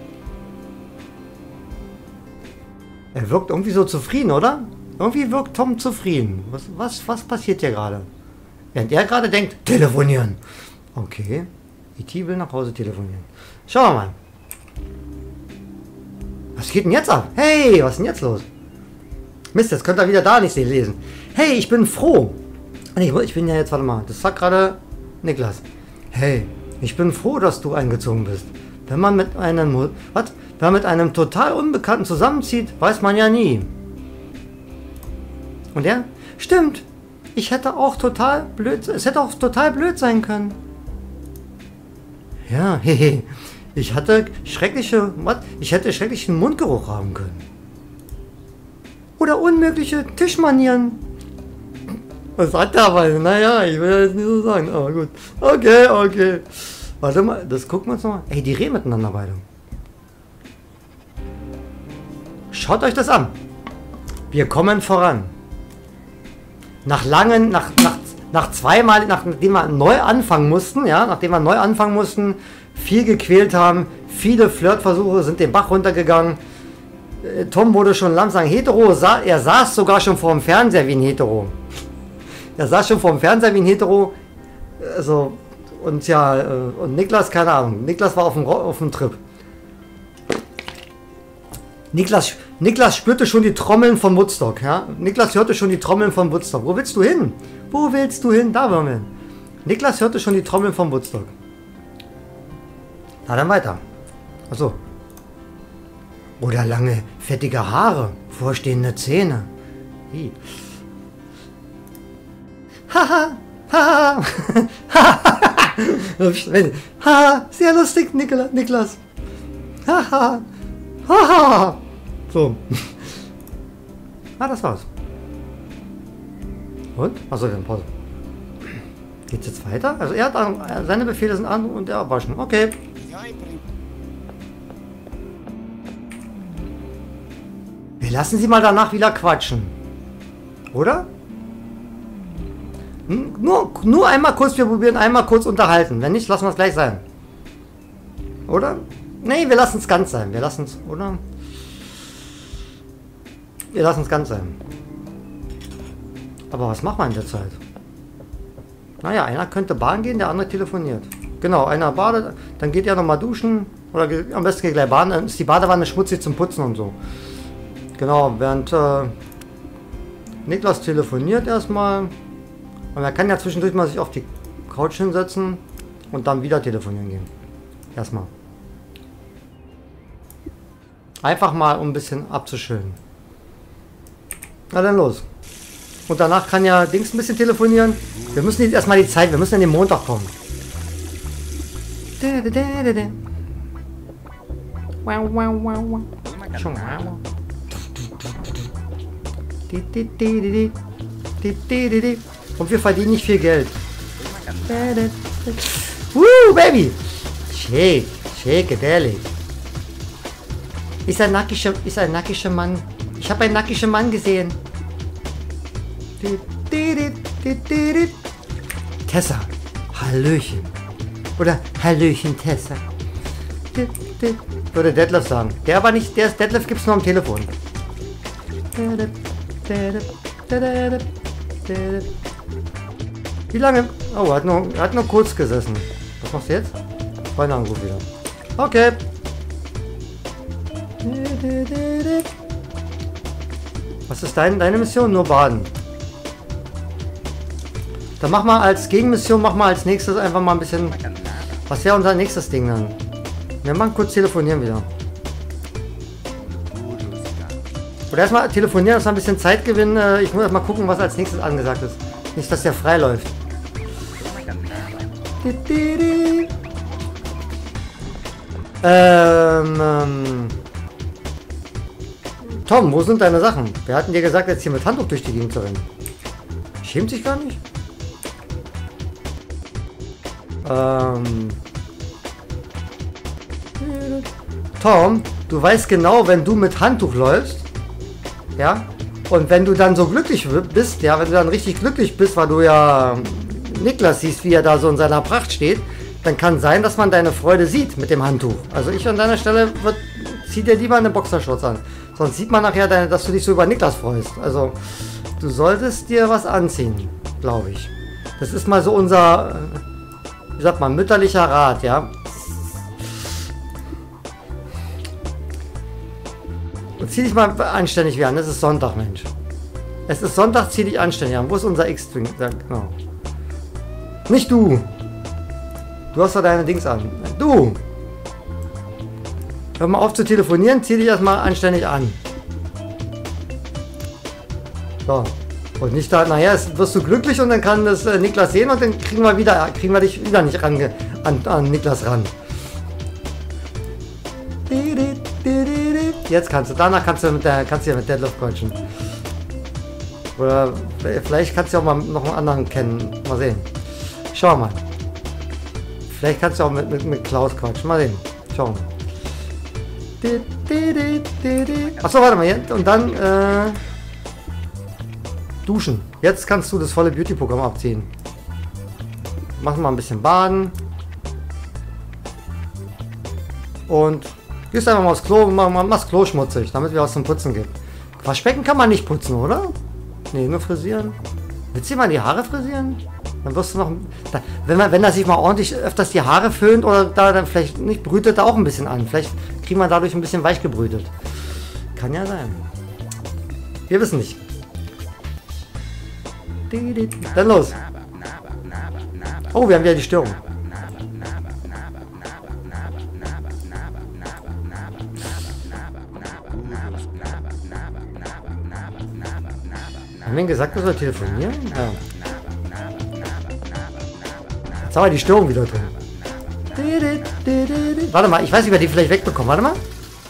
Er wirkt irgendwie so zufrieden, oder? Irgendwie wirkt Tom zufrieden. Was, was, was passiert hier gerade? Während er gerade denkt, telefonieren. Okay. E T will nach Hause telefonieren. Schauen wir mal. Was geht denn jetzt ab? Hey, was ist denn jetzt los? Mist, jetzt könnt ihr wieder da nicht lesen. Hey, ich bin froh. Nee, ich bin ja jetzt, warte mal, das sagt gerade Niklas. Hey, ich bin froh, dass du eingezogen bist. Wenn man mit einem, was? Wenn man mit einem total Unbekannten zusammenzieht, weiß man ja nie. Und er? Stimmt. Ich hätte auch total blöd, es hätte auch total blöd sein können. Ja, hehe. Ich hatte schreckliche, was? Ich hätte schrecklichen Mundgeruch haben können. Oder unmögliche Tischmanieren. Was hat er aber? Naja, ich will jetzt nicht so sagen, aber gut. Okay, okay. Warte mal, das gucken wir uns nochmal. Ey, die reden miteinander beide. Schaut euch das an. Wir kommen voran. Nach langen, nach, nach, nach zweimal, nachdem wir neu anfangen mussten, ja, nachdem wir neu anfangen mussten, viel gequält haben, viele Flirtversuche sind den Bach runtergegangen. Tom wurde schon langsam hetero, er saß sogar schon vor dem Fernseher wie ein Hetero. Er saß schon vor dem Fernseher wie ein Hetero. Also, und ja, und Niklas, keine Ahnung, Niklas war auf dem, auf dem Trip. Niklas, Niklas spürte schon die Trommeln von Woodstock, ja. Niklas hörte schon die Trommeln von Woodstock. Wo willst du hin? Wo willst du hin? Da wollen wir hin. Niklas hörte schon die Trommeln von Woodstock. Na dann weiter. Achso. Oder lange, fettige Haare, vorstehende Zähne. Hi. Haha, haha, haha, sehr lustig, Niklas. Haha, haha. So. Ah, das war's. Und? Achso, dann Pause. Geht's jetzt weiter? Also er hat seine Befehle sind an und er waschen. Okay. Wir lassen sie mal danach wieder quatschen. Oder? Hm? Nur, nur einmal kurz, wir probieren einmal kurz unterhalten. Wenn nicht, lassen wir es gleich sein. Oder? Nee, wir lassen es ganz sein. Wir lassen es, oder? Wir lassen es ganz sein. Aber was machen wir in der Zeit? Naja, einer könnte Bahn gehen, der andere telefoniert. Genau, einer badet, dann geht er nochmal duschen. Oder geht, am besten geht gleich baden, dann ist die Badewanne schmutzig zum Putzen und so. Genau, während äh, Niklas telefoniert erstmal. Und er kann ja zwischendurch mal sich auf die Couch hinsetzen und dann wieder telefonieren gehen. Erstmal. Einfach mal, um ein bisschen abzuschillen. Na dann los. Und danach kann ja Dings ein bisschen telefonieren. Wir müssen jetzt erstmal die Zeit, wir müssen an den Montag kommen. Wow, wow, wow, wow. Schon wow. Und wir verdienen nicht viel Geld. Woo, Baby! Shake, shake, Ist ein nackischer, ist ein nackischer Mann. Ich habe einen nackischen Mann gesehen. Tessa, Hallöchen. Oder Hallöchen, Tessa. Würde Detlef sagen. Der aber nicht, der ist Detlef, gibt's nur am Telefon. Wie lange? Oh, hat nur, hat nur kurz gesessen. Was machst du jetzt? Freunde Anruf wieder. Okay. Was ist dein, deine Mission? Nur baden. Dann mach mal als Gegenmission, mach mal als nächstes einfach mal ein bisschen... Was wäre unser nächstes Ding dann? Wir machen kurz telefonieren wieder. Oder erstmal telefonieren, dass wir ein bisschen Zeit gewinnen. Ich muss erst mal gucken, was als nächstes angesagt ist. Nicht, dass der frei läuft. Ähm, ähm... Tom, wo sind deine Sachen? Wir hatten dir gesagt, jetzt hier mit Handtuch durch die Gegend zu rennen. Schämt sich gar nicht? Ähm... Tom, du weißt genau, wenn du mit Handtuch läufst, ja, und wenn du dann so glücklich bist, ja, wenn du dann richtig glücklich bist, weil du ja Niklas siehst, wie er da so in seiner Pracht steht, dann kann sein, dass man deine Freude sieht mit dem Handtuch. Also ich an deiner Stelle wird, zieh dir lieber eine Boxershorts an. Sonst sieht man nachher, deine, dass du dich so über Niklas freust. Also du solltest dir was anziehen, glaube ich. Das ist mal so unser, wie sagt man, mütterlicher Rat, ja. Und zieh dich mal anständig wie an. Es ist Sonntag, Mensch. Es ist Sonntag, zieh dich anständig an. Wo ist unser X-String? Genau. Nicht du. Du hast doch deine Dings an. Du. Hör mal auf zu telefonieren, zieh dich erstmal anständig an. So. Und nicht da, nachher wirst du glücklich und dann kann das äh, Niklas sehen und dann kriegen wir wieder, kriegen wir dich wieder nicht ran, an, an Niklas ran. Jetzt kannst du, danach kannst du mit der, kannst du ja mit Detlef quatschen. Oder vielleicht kannst du auch mal noch einen anderen kennen. Mal sehen. Schau mal. Vielleicht kannst du auch mit, mit, mit Klaus quatschen. Mal sehen. Schau mal. Achso, warte mal. Und dann äh, duschen. Jetzt kannst du das volle Beauty-Programm abziehen. Mach mal ein bisschen baden. Und gehst einfach mal aufs Klo und mach, mach das Klo schmutzig, damit wir aus dem Putzen gehen. Waschbecken kann man nicht putzen, oder? Nee, nur frisieren. Willst du mal die Haare frisieren? Dann wirst du noch... Da, wenn, man, wenn er sich mal ordentlich öfters die Haare föhnt oder da dann vielleicht nicht, brütet er auch ein bisschen an. Vielleicht kriegen wir dadurch ein bisschen weich gebrütet. Kann ja sein. Wir wissen nicht. Dann los. Oh, wir haben wieder die Störung. Haben wir gesagt, dass wir telefonieren? Ja. Jetzt haben wir die Störung wieder drin. Warte mal, ich weiß nicht, wer die vielleicht wegbekommen. Warte mal.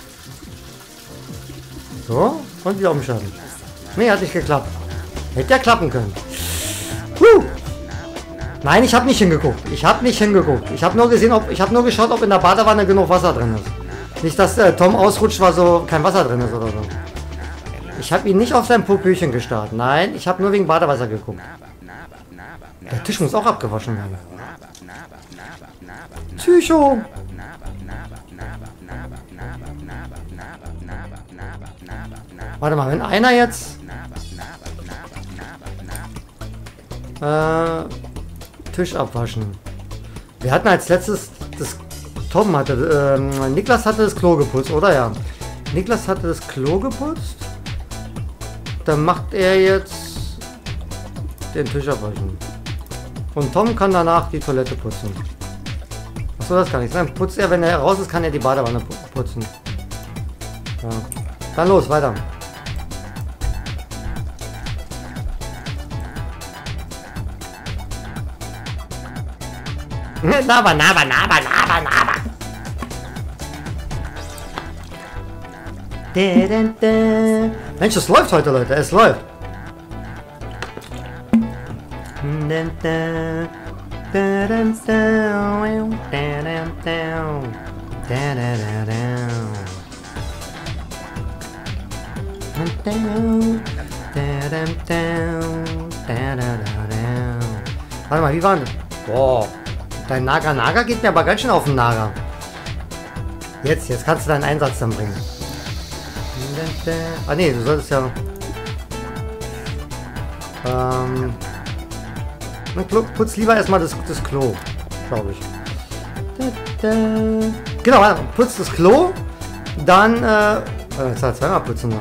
So, und wieder umschalten. Nee, hat nicht geklappt. Hätte ja klappen können. Huh. Nein, ich habe nicht hingeguckt. Ich habe nicht hingeguckt. Ich habe nur gesehen, ob ich habe nur geschaut, ob in der Badewanne genug Wasser drin ist. Nicht, dass äh, Tom ausrutscht, weil so kein Wasser drin ist oder so. Ich habe ihn nicht auf sein Popöchen gestarrt. Nein, ich habe nur wegen Badewasser geguckt. Der Tisch muss auch abgewaschen werden. Psycho! Warte mal, wenn einer jetzt... Äh, Tisch abwaschen. Wir hatten als letztes... Das, Tom hatte... Äh, Niklas hatte das Klo geputzt, oder ja? Niklas hatte das Klo geputzt. Dann macht er jetzt den Tisch abwaschen. Und Tom kann danach die Toilette putzen. Achso, das kann ich. Dann putzt er, wenn er raus ist, kann er die Badewanne putzen. Ja. Dann los, weiter. Naber, naber, naber, naber, naber. Mensch, es läuft heute, Leute. Es läuft. Warte mal, wie war das? Boah, dein Naga Naga geht mir aber ganz schön auf den Naga. Jetzt, jetzt kannst du deinen Einsatz dann bringen. Ah ne, du solltest ja... Ähm... Putz lieber erstmal das, das Klo, glaube ich. Genau, putz das Klo, dann... Äh, jetzt hat zweimal putzen.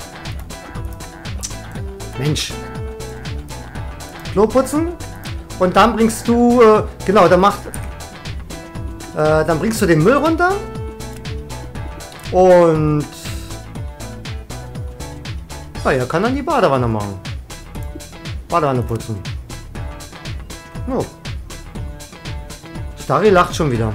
Mensch. Klo putzen. Und dann bringst du... Äh, genau, dann macht... Äh, dann bringst du den Müll runter. Und... Ah, er kann dann die Badewanne machen. Badewanne putzen. Oh. Starry lacht schon wieder.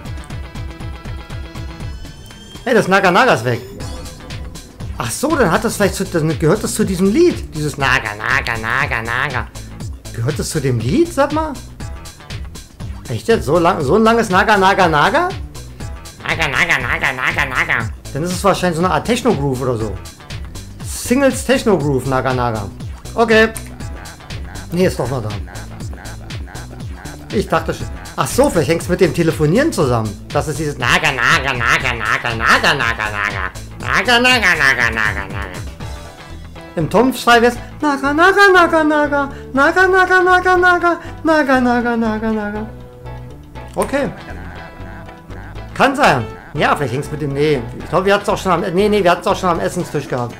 Hey, das Naga Naga ist weg. Ach so, dann hat das vielleicht zu, dann gehört das zu diesem Lied. Dieses Naga Naga Naga Naga. Gehört das zu dem Lied, sag mal? Echt jetzt? So, lang, so ein langes Naga Naga Naga? Naga Naga Naga Naga Naga. Dann ist es wahrscheinlich so eine Art Techno-Groove oder so. Singles Techno Groove, Naga Naga. Okay. Nee, ist doch noch da. Ich dachte schon. Ach so, vielleicht hängt es mit dem Telefonieren zusammen. Das ist dieses Naga Naga Naga Naga Naga Naga Naga. Naga Naga Naga Naga Naga. Im Tom-Schrei wäre es Naga Naga Naga Naga. Naga Naga Naga Naga. Naga Naga Naga Naga. Okay. Kann sein. Ja, vielleicht hängt es mit dem. Nee. Ich glaube, wir hatten es auch schon am. Nee, nee, wir hatten es auch schon am Essenstisch gehabt.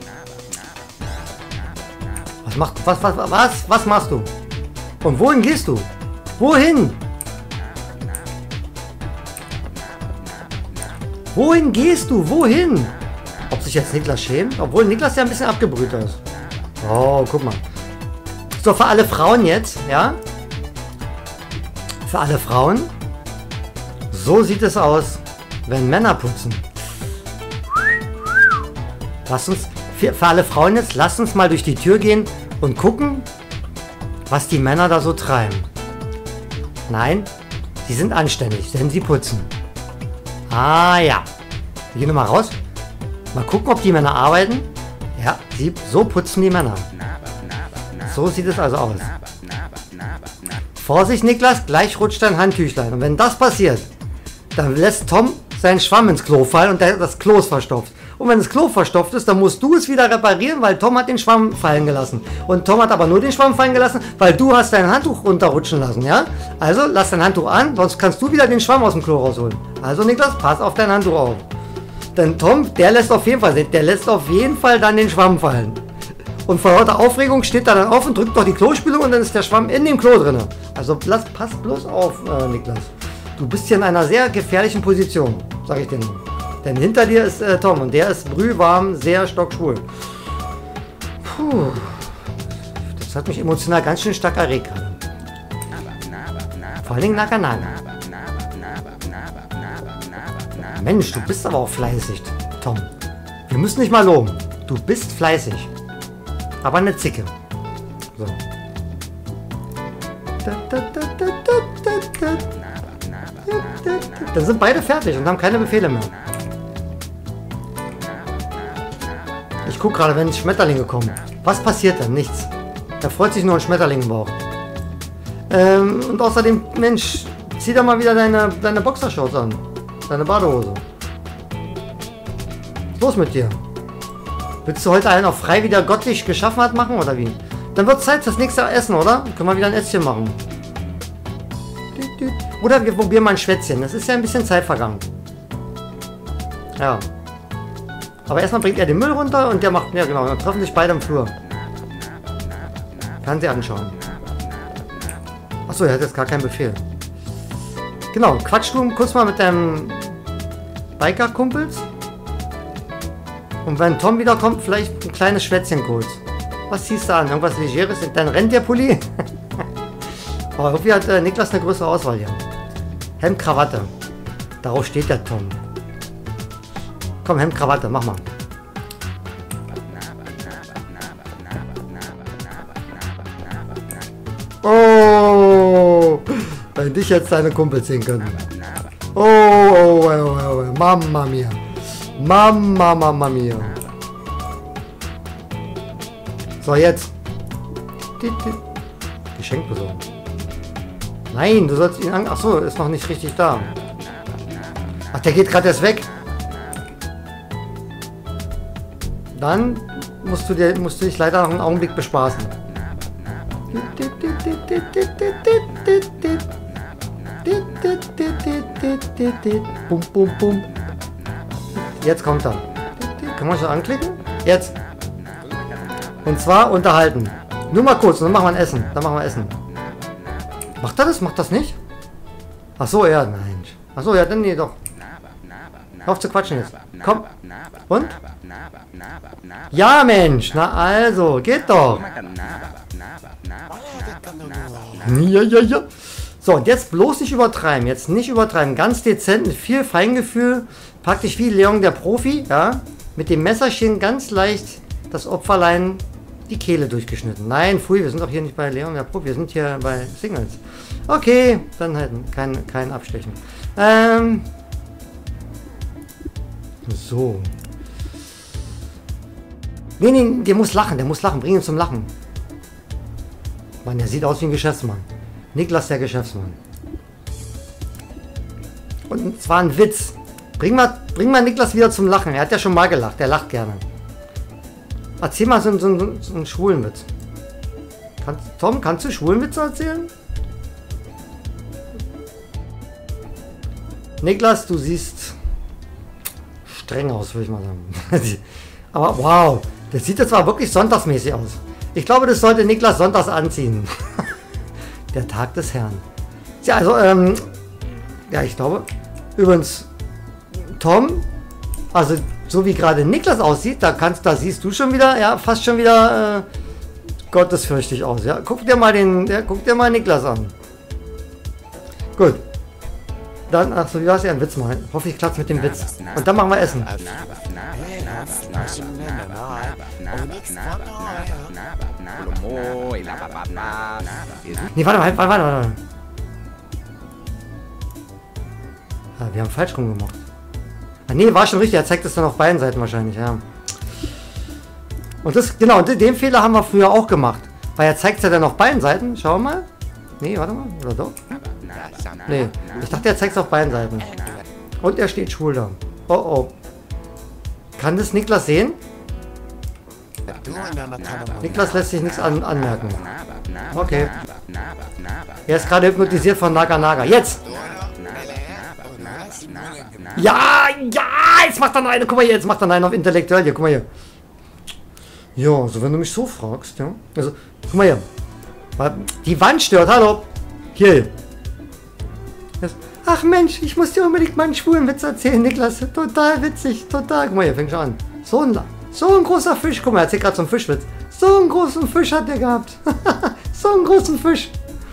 Was machst was, was, was, was machst du? Und wohin gehst du? Wohin? Wohin gehst du? Wohin? Ob sich jetzt Niklas schämt? Obwohl Niklas ja ein bisschen abgebrüht ist. Oh, guck mal. So, für alle Frauen jetzt, ja? Für alle Frauen. So sieht es aus, wenn Männer putzen. Lass uns, für, für alle Frauen jetzt, lasst uns mal durch die Tür gehen und gucken, was die Männer da so treiben. Nein, sie sind anständig, denn sie putzen. Ah ja. Wir gehen nochmal raus. Mal gucken, ob die Männer arbeiten. Ja, sie, so putzen die Männer. So sieht es also aus. Vorsicht, Niklas, gleich rutscht dein Handtüchlein. Und wenn das passiert, dann lässt Tom seinen Schwamm ins Klo fallen und der, das Klo ist verstopft. Und wenn das Klo verstopft ist, dann musst du es wieder reparieren, weil Tom hat den Schwamm fallen gelassen. Und Tom hat aber nur den Schwamm fallen gelassen, weil du hast dein Handtuch runterrutschen lassen, ja? Also lass dein Handtuch an, sonst kannst du wieder den Schwamm aus dem Klo rausholen. Also Niklas, pass auf dein Handtuch auf. Denn Tom, der lässt auf jeden Fall, der lässt auf jeden Fall dann den Schwamm fallen. Und vor lauter Aufregung steht er dann auf und drückt noch die Klospülung und dann ist der Schwamm in dem Klo drin. Also lass, pass bloß auf, äh, Niklas. Du bist hier in einer sehr gefährlichen Position, sag ich dir nur. Denn hinter dir ist äh, Tom und der ist brühwarm, sehr stockschwul. Puh. Das hat mich emotional ganz schön stark erregt. Vor allen Dingen Naga Naga. Mensch, du bist aber auch fleißig, Tom. Wir müssen dich mal loben. Du bist fleißig. Aber eine Zicke. So. Dann sind beide fertig und haben keine Befehle mehr. Ich gucke gerade, wenn Schmetterlinge kommen. Was passiert dann? Nichts. Da freut sich nur ein Schmetterling im Bauch. Ähm, und außerdem, Mensch, zieh doch mal wieder deine, deine Boxershorts an. Deine Badehose. Was ist los mit dir? Willst du heute einen auch frei wieder göttlich geschaffen hat machen oder wie? Dann wird Zeit fürs nächste Essen, oder? Können wir wieder ein Esschen machen. Oder wir probieren mal ein Schwätzchen. Das ist ja ein bisschen Zeit vergangen. Ja. Aber erstmal bringt er den Müll runter und der macht, ja genau, dann treffen sich beide im Flur. Fernsehen anschauen. Achso, er hat jetzt gar keinen Befehl. Genau, quatsch du kurz mal mit deinem Biker-Kumpels. Und wenn Tom wiederkommt, vielleicht ein kleines Schwätzchen kurz. Was ziehst du an? Irgendwas Legeres? Dein Rentierpulli? Aber irgendwie hat äh, Niklas eine größere Auswahl hier. Hemd, Krawatte. Darauf steht der Tom. Komm, Hemd, Krawatte, mach mal. Oh, wenn dich jetzt deine Kumpels sehen können. Oh, oh, oh, oh, oh, Mamma mia. Mama, Mama mia. So, jetzt. Geschenk besorgen. Nein, du sollst ihn an... Achso, ist noch nicht richtig da. Ach, der geht gerade erst weg. Dann musst du, dir, musst du dich leider noch einen Augenblick bespaßen. Bum, bum, bum. Jetzt kommt er. Kann man schon anklicken? Jetzt. Und zwar unterhalten. Nur mal kurz, dann machen wir ein Essen. Dann machen wir Essen. Macht er das? Macht das nicht? Ach so, ja, nein. Ach so, ja, dann nee, doch. Hör auf zu quatschen jetzt. Komm. Und? Ja, Mensch. Na also, geht doch. Ja, ja, ja. So, und jetzt bloß nicht übertreiben. Jetzt nicht übertreiben. Ganz dezent, mit viel Feingefühl. Praktisch wie Leon der Profi, ja. Mit dem Messerchen ganz leicht das Opferlein die Kehle durchgeschnitten. Nein, pfui, wir sind doch hier nicht bei Leon der Profi. Wir sind hier bei Singles. Okay, dann halt kein, kein Abstechen. Ähm... So. Nee, nee, der muss lachen, der muss lachen. Bring ihn zum Lachen. Mann, der sieht aus wie ein Geschäftsmann. Niklas, der Geschäftsmann. Und zwar ein Witz. Bring mal, bring mal Niklas wieder zum Lachen. Er hat ja schon mal gelacht. Er lacht gerne. Erzähl mal so, so, so, so einen schwulen Witz. Kann, Tom, kannst du schwulen Witze erzählen? Niklas, du siehst streng aus, würde ich mal sagen. Aber wow, das sieht jetzt zwar wirklich sonntagsmäßig aus. Ich glaube, das sollte Niklas sonntags anziehen. Der Tag des Herrn. Ja, also, ähm, ja, ich glaube, übrigens, Tom, also so wie gerade Niklas aussieht, da kannst, da siehst du schon wieder, ja, fast schon wieder äh, gottesfürchtig aus. Ja, guck dir mal den, ja, guck dir mal Niklas an. Gut. Dann, achso, wie war es ja ein Witz mal? Hoffentlich klappt es mit dem Witz. Und dann machen wir Essen. Nee, warte, warte, warte, warte. Ah, wir haben falsch rumgemacht. Ah, nee, war schon richtig. Er zeigt es dann auf beiden Seiten wahrscheinlich, ja. Und das, genau, den Fehler haben wir früher auch gemacht. Weil er zeigt es ja dann auf beiden Seiten. Schau mal. Nee, warte mal. Oder doch? Nee, ich dachte, er zeigt es auf beiden Seiten. Und er steht schwul da. Oh, oh. Kann das Niklas sehen? Niklas lässt sich nichts an, anmerken. Okay. Er ist gerade hypnotisiert von Naga Naga. Jetzt! Ja, ja! Jetzt macht er noch eine. Guck mal hier, jetzt macht er einen auf intellektuell hier. Guck mal hier. Ja, also wenn du mich so fragst, ja. Also, guck mal hier. Die Wand stört, hallo. Hier. Ach Mensch, ich muss dir unbedingt mal einen schwulen Witz erzählen, Niklas. Total witzig, total. Guck mal hier, fängt schon an. So ein, so ein großer Fisch. Guck mal, er erzählt gerade so einen Fischwitz. So einen großen Fisch hat der gehabt. So einen großen Fisch.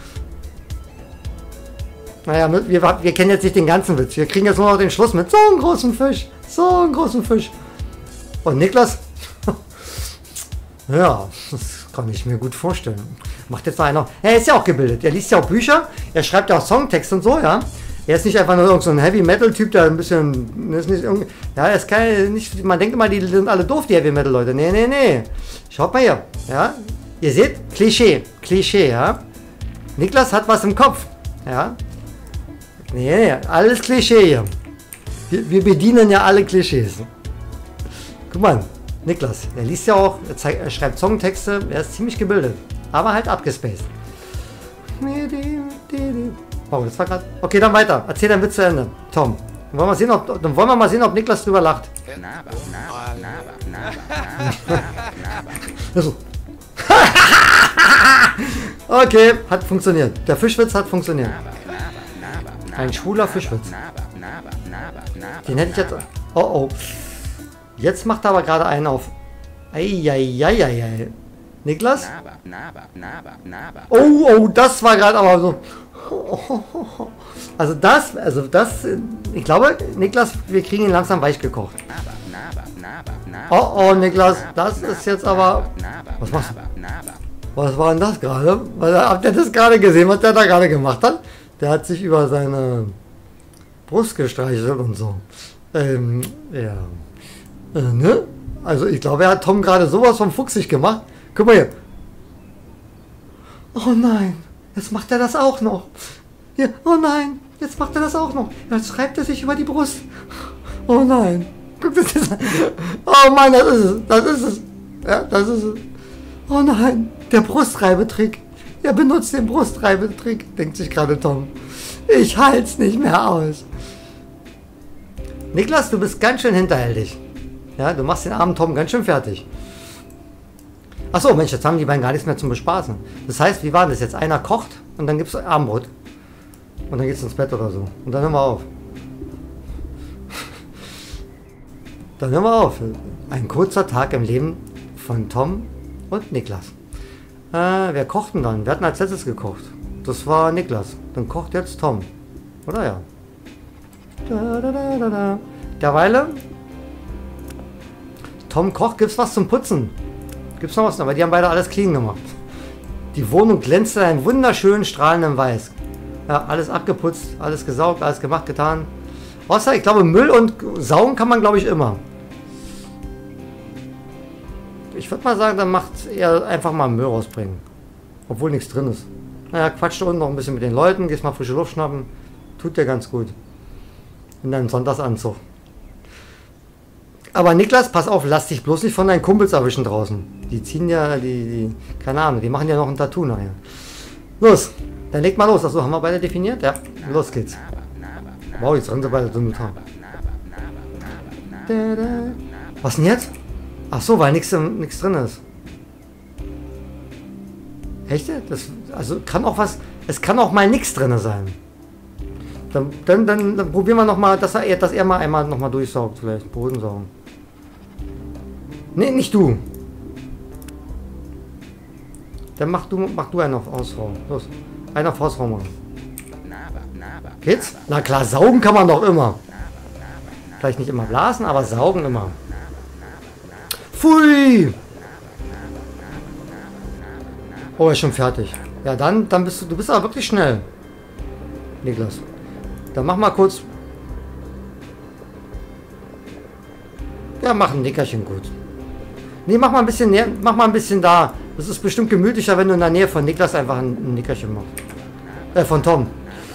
Naja, wir, wir kennen jetzt nicht den ganzen Witz. Wir kriegen jetzt nur noch den Schluss mit so einen großen Fisch. So einen großen Fisch. Und Niklas? Ja, das kann ich mir gut vorstellen. Macht jetzt noch einer. Er ist ja auch gebildet. Er liest ja auch Bücher. Er schreibt ja auch Songtext und so, ja. Er ist nicht einfach nur so ein Heavy-Metal-Typ, der ein bisschen... Ist nicht irgendwie, ja, er ist kein... Nicht, man denkt immer, die sind alle doof, die Heavy-Metal-Leute. Nee, nee, nee. Schaut mal hier. Ja. Ihr seht, Klischee. Klischee, ja. Niklas hat was im Kopf. Ja. Nee, nee, alles Klischee hier. Wir, wir bedienen ja alle Klischees. Guck mal, Niklas, er liest ja auch, er, zeigt, er schreibt Songtexte, er ist ziemlich gebildet. Aber halt abgespaced. Wow, das war gerade... Okay, dann weiter. Erzähl dein Witz zu Ende. Tom. Dann wollen wir, sehen, ob, dann wollen wir mal sehen, ob Niklas drüber lacht. Also. Okay, hat funktioniert. Der Fischwitz hat funktioniert. Ein schwuler Fischwitz. Den hätte ich jetzt... Oh, oh. Jetzt macht er aber gerade einen auf. Eieieiei. Niklas? Oh, oh, das war gerade aber so. Also das, also das, ich glaube, Niklas, wir kriegen ihn langsam weich gekocht. Oh, oh, Niklas, das ist jetzt aber... Was machst du? Was war denn das gerade? Habt ihr das gerade gesehen, was der da gerade gemacht hat? Der hat sich über seine Brust gestreichelt und so. Ähm, ja. Äh, ne? Also ich glaube, er hat Tom gerade sowas von fuchsig gemacht. Guck mal hier. Oh nein, jetzt macht er das auch noch. Hier, oh nein, jetzt macht er das auch noch. Jetzt schreibt er sich über die Brust. Oh nein. Guck das jetzt an. Oh Mann, das ist es. Das ist es. Ja, das ist es. Oh nein, der Brustreibetrick. Er benutzt den Brustreibetrick, denkt sich gerade Tom. Ich halt's nicht mehr aus. Niklas, du bist ganz schön hinterhältig. Ja, du machst den armen Tom ganz schön fertig. Achso, Mensch, jetzt haben die beiden gar nichts mehr zum Bespaßen. Das heißt, wie war das jetzt? Einer kocht und dann gibt es Abendbrot. Und dann geht's ins Bett oder so. Und dann hören wir auf. Dann hören wir auf. Ein kurzer Tag im Leben von Tom und Niklas. Äh, wer kocht denn dann? Wir hatten als letztes gekocht. Das war Niklas. Dann kocht jetzt Tom. Oder ja? Da, da, da, da, da. Derweile Tom kocht, gibt's was zum Putzen. Gibt's noch was? Aber die haben beide alles clean gemacht. Die Wohnung glänzte in einem wunderschönen strahlenden Weiß. Ja, alles abgeputzt, alles gesaugt, alles gemacht, getan. Außer, ich glaube, Müll und saugen kann man, glaube ich, immer. Ich würde mal sagen, dann macht er einfach mal Müll rausbringen. Obwohl nichts drin ist. Naja, quatscht unten noch ein bisschen mit den Leuten, gehst mal frische Luft schnappen. Tut dir ganz gut. In deinem Sonntagsanzug. Aber Niklas, pass auf, lass dich bloß nicht von deinen Kumpels erwischen draußen. Die ziehen ja, die, die, keine Ahnung, die machen ja noch ein Tattoo nachher. Los, dann leg mal los. Achso, haben wir beide definiert? Ja, los geht's. Wow, jetzt rennen sie beide zum Notar. Was denn jetzt? Ach so, weil nichts nichts drin ist. Echt? Das, also kann auch was, es kann auch mal nichts drin sein. Dann, dann, dann, dann probieren wir nochmal, dass er, dass er mal einmal nochmal durchsaugt, vielleicht. Boden saugen. Nee, nicht du. Dann mach du, mach du einen auf Hausfrau. Los. Einer auf Hausfrau machen. Geht's? Na klar, saugen kann man doch immer. Vielleicht nicht immer blasen, aber saugen immer. Pfui! Oh, er ist schon fertig. Ja, dann, dann bist du, du bist aber wirklich schnell. Niklas. Dann mach mal kurz. Ja, mach ein Nickerchen gut. Nee, mach mal ein bisschen näher, mach mal ein bisschen da. Das ist bestimmt gemütlicher, wenn du in der Nähe von Niklas einfach ein, ein Nickerchen machst. Äh, von Tom.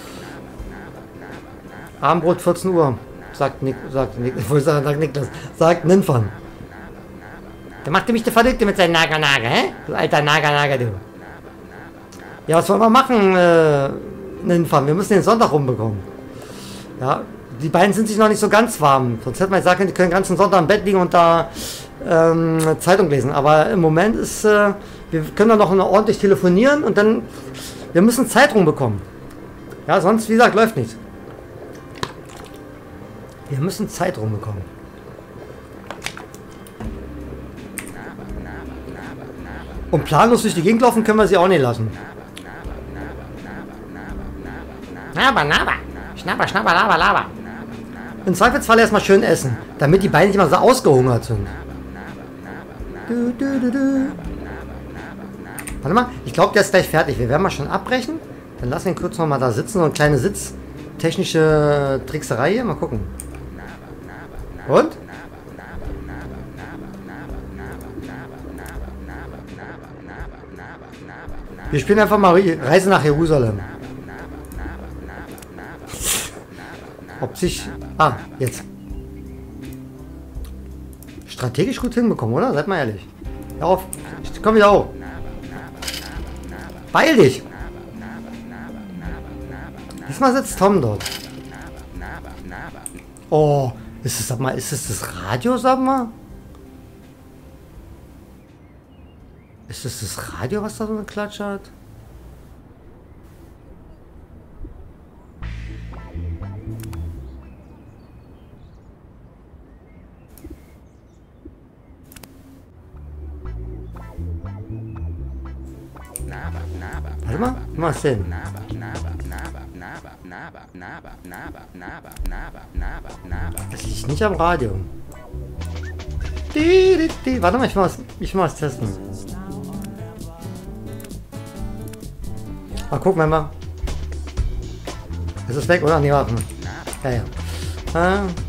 Abendbrot vierzehn Uhr. Sagt Nick, sagt Nick, ich wollte sagen, sagt Niklas. Sagt Ninfan. Der macht nämlich der Verrückte mit seinem Nager-Nager, hä? Du alter Nager-Nager, du. Ja, was wollen wir machen, äh, Ninfan? Wir müssen den Sonntag rumbekommen. Ja, die beiden sind sich noch nicht so ganz warm. Sonst hätte man gesagt, die können den ganzen Sonntag im Bett liegen und da ähm, Zeitung lesen. Aber im Moment ist, äh, wir können dann noch ordentlich telefonieren und dann, wir müssen Zeit rumbekommen. Ja, sonst, wie gesagt, läuft nichts. Wir müssen Zeit rumbekommen. Und planlos durch die Gegend laufen können wir sie auch nicht lassen. Naba, naba. Schnapper, schnapper, laber, laber. Im Zweifelsfall erstmal schön essen, damit die Beine nicht mal so ausgehungert sind. Du, du, du, du. Warte mal, ich glaube, der ist gleich fertig. Wir werden mal schon abbrechen. Dann lassen wir ihn kurz noch mal da sitzen. So eine kleine sitztechnische Trickserei hier. Mal gucken. Und? Wir spielen einfach mal Reise nach Jerusalem. Ob sich... Ah, jetzt. Strategisch gut hinbekommen, oder? Seid mal ehrlich. Hör auf. Ich komm wieder hoch. Beeil dich. Diesmal sitzt Tom dort. Oh, ist es, sag mal, ist es das Radio, sag mal? Ist es das Radio, was da so eine Klatsche hat? Warte mal, mal sehen. Das liegt nicht am Radio. Die, die, die. Warte mal, ich muss ich muss testen. Mal gucken, wenn wir. Ist es weg, oder? Nee, warte mal. Ja, ja. Äh.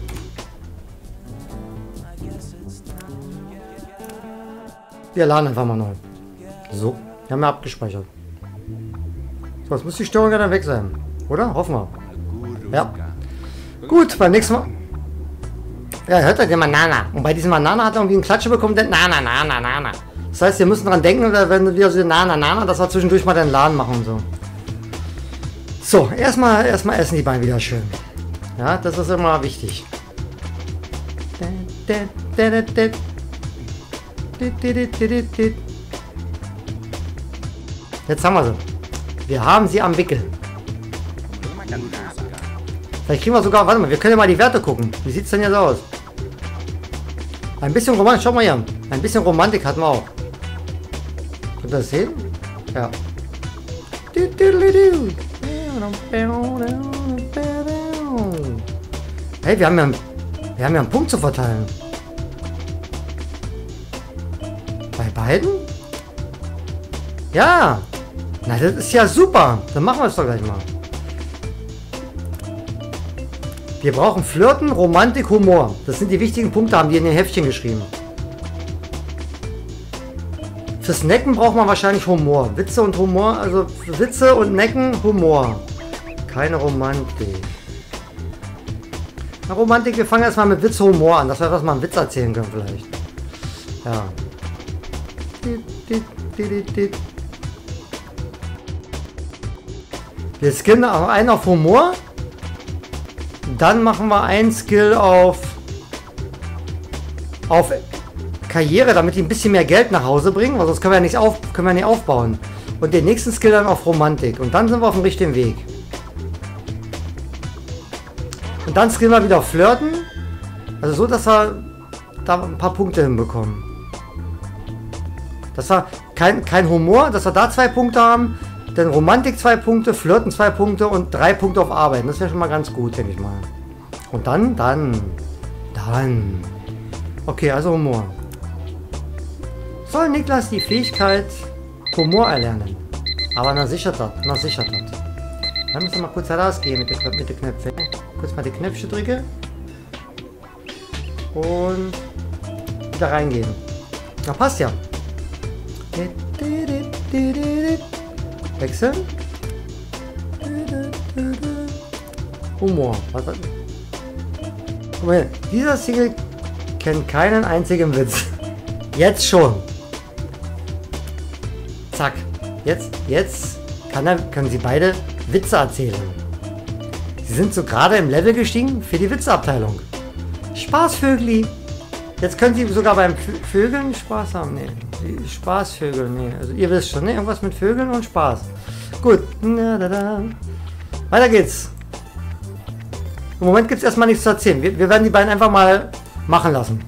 Wir laden einfach mal neu. So, wir haben ja abgespeichert. So, jetzt muss die Störung ja dann weg sein. Oder? Hoffen wir. Ja. Gut, beim nächsten Mal. Ja, hört euch den Manana. Und bei diesem Manana hat er irgendwie einen Klatsche bekommen, der Nana, Nana, Nana. Das heißt, wir müssen dran denken, wenn wir so Nana, Nana, dass wir zwischendurch mal den Laden machen und so. So, erstmal erstmal essen die Beine wieder schön. Ja, das ist immer wichtig. Jetzt haben wir sie. Wir haben sie am Wickel. Vielleicht kriegen wir sogar, warte mal, wir können ja mal die Werte gucken. Wie sieht es denn jetzt aus? Ein bisschen Romantik, schau mal hier. Ein bisschen Romantik hatten wir auch. Könnt ihr das sehen? Ja. Hey, wir haben ja, wir haben ja einen Punkt zu verteilen. Bei beiden? Ja. Na, das ist ja super. Dann machen wir es doch gleich mal. Wir brauchen Flirten, Romantik, Humor. Das sind die wichtigen Punkte, haben die in den Heftchen geschrieben. Fürs Necken braucht man wahrscheinlich Humor. Witze und Humor, also Witze und Necken, Humor. Keine Romantik. Na, Romantik, wir fangen erstmal mit Witze, Humor an, dass wir etwas mal einen Witz erzählen können vielleicht. Ja. Wir skillen auch einen auf Humor. Dann machen wir einen Skill auf auf Karriere, damit die ein bisschen mehr Geld nach Hause bringen, weil sonst können wir ja nicht, auf, können wir nicht aufbauen. Und den nächsten Skill dann auf Romantik. Und dann sind wir auf dem richtigen Weg. Und dann skillen wir wieder auf Flirten. Also so, dass wir da ein paar Punkte hinbekommen. Das war kein, kein Humor, dass wir da zwei Punkte haben. Dann Romantik zwei Punkte, Flirten zwei Punkte und drei Punkte auf Arbeiten. Das wäre schon mal ganz gut, denke ich mal. Und dann, dann, dann. Okay, also Humor. Soll Niklas die Fähigkeit Humor erlernen? Aber na sicher das, na sicher das. Dann müssen wir mal kurz herausgehen mit den mit den Knöpfen. Kurz mal die Knöpfe drücken. Und wieder reingehen. Na, passt ja. Wechseln. Humor. Was hat... Guck mal hier. Dieser Single kennt keinen einzigen Witz. Jetzt schon. Zack. Jetzt, jetzt kann er, können sie beide Witze erzählen. Sie sind so gerade im Level gestiegen für die Witzeabteilung. Spaßvögli. Jetzt können sie sogar beim Vögeln Spaß haben. Nee. Spaßvögel, nee. Also ihr wisst schon, ne? Irgendwas mit Vögeln und Spaß. Gut. Weiter geht's. Im Moment gibt es erstmal nichts zu erzählen. Wir, wir werden die beiden einfach mal machen lassen.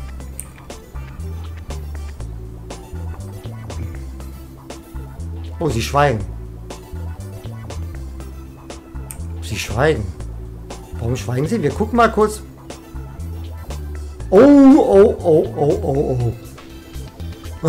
Oh, sie schweigen. Sie schweigen. Warum schweigen sie? Wir gucken mal kurz. Oh, oh, oh, oh, oh, oh.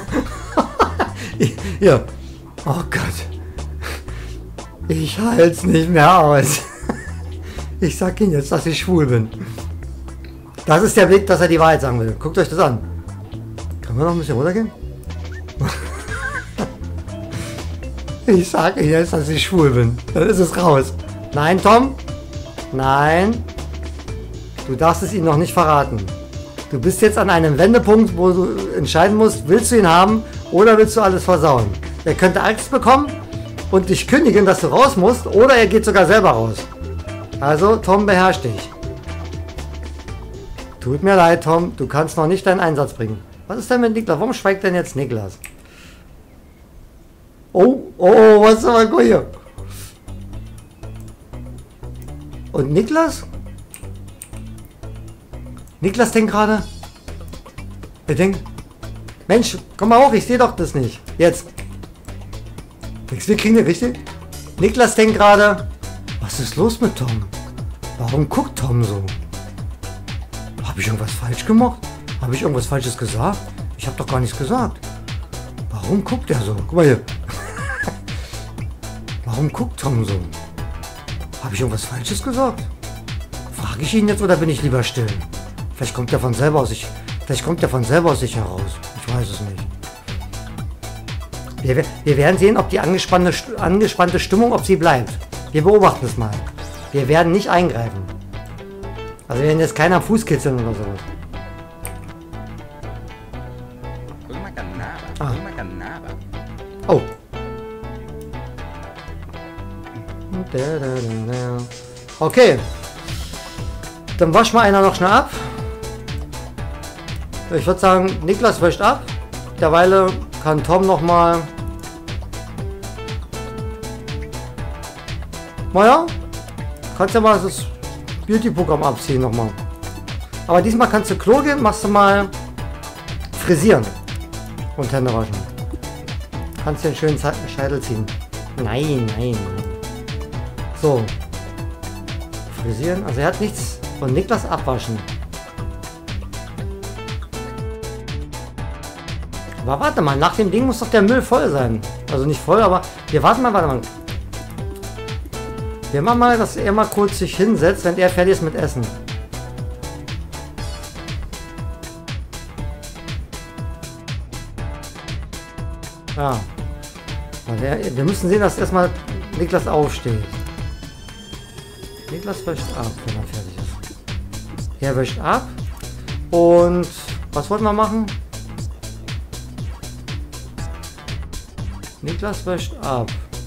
Ja. Oh Gott. Ich halte es nicht mehr aus. Ich sag Ihnen jetzt, dass ich schwul bin. Das ist der Weg, dass er die Wahrheit sagen will. Guckt euch das an. Können wir noch ein bisschen runtergehen? Ich sage Ihnen jetzt, dass ich schwul bin. Dann ist es raus. Nein, Tom? Nein. Du darfst es ihm noch nicht verraten. Du bist jetzt an einem Wendepunkt, wo du entscheiden musst, willst du ihn haben oder willst du alles versauen? Er könnte Angst bekommen und dich kündigen, dass du raus musst, oder er geht sogar selber raus. Also, Tom, beherrsch dich. Tut mir leid, Tom, du kannst noch nicht deinen Einsatz bringen. Was ist denn mit Niklas? Warum schweigt denn jetzt Niklas? Oh, oh, was ist aber gut hier? Und Niklas? Niklas denkt gerade, er denkt, Mensch, komm mal hoch, ich sehe doch das nicht. Jetzt. Denkst du, wir kriegen den richtig? Niklas denkt gerade, was ist los mit Tom? Warum guckt Tom so? Habe ich irgendwas falsch gemacht? Habe ich irgendwas Falsches gesagt? Ich habe doch gar nichts gesagt. Warum guckt er so? Guck mal hier. Warum guckt Tom so? Habe ich irgendwas Falsches gesagt? Frage ich ihn jetzt oder bin ich lieber still? Vielleicht kommt er von selber aus sich. Vielleicht kommt er von selber aus sich heraus. Ich weiß es nicht. Wir, wir werden sehen, ob die angespannte, angespannte Stimmung, ob sie bleibt. Wir beobachten es mal. Wir werden nicht eingreifen. Also wir werden jetzt keiner am Fuß kitzeln oder sowas. Ah. Oh. Okay. Dann wasch mal einer noch schnell ab. Ich würde sagen, Niklas wäscht ab. Derweil kann Tom noch mal. Naja, kannst ja mal das Beauty-Programm abziehen nochmal. Aber diesmal kannst du Klo gehen, machst du mal frisieren und Hände waschen. Kannst dir einen schönen Scheitel ziehen. Nein, nein. So. Frisieren. Also er hat nichts. Und Niklas abwaschen. Aber warte mal, nach dem Ding muss doch der Müll voll sein. Also nicht voll, aber wir warten mal, warte mal. Wir machen mal, dass er mal kurz sich hinsetzt, wenn er fertig ist mit Essen. Ja. Wir, wir müssen sehen, dass erstmal Niklas aufsteht. Niklas wäscht ab, wenn er fertig ist. Er wäscht ab. Und was wollten wir machen? Niklas wäscht ab.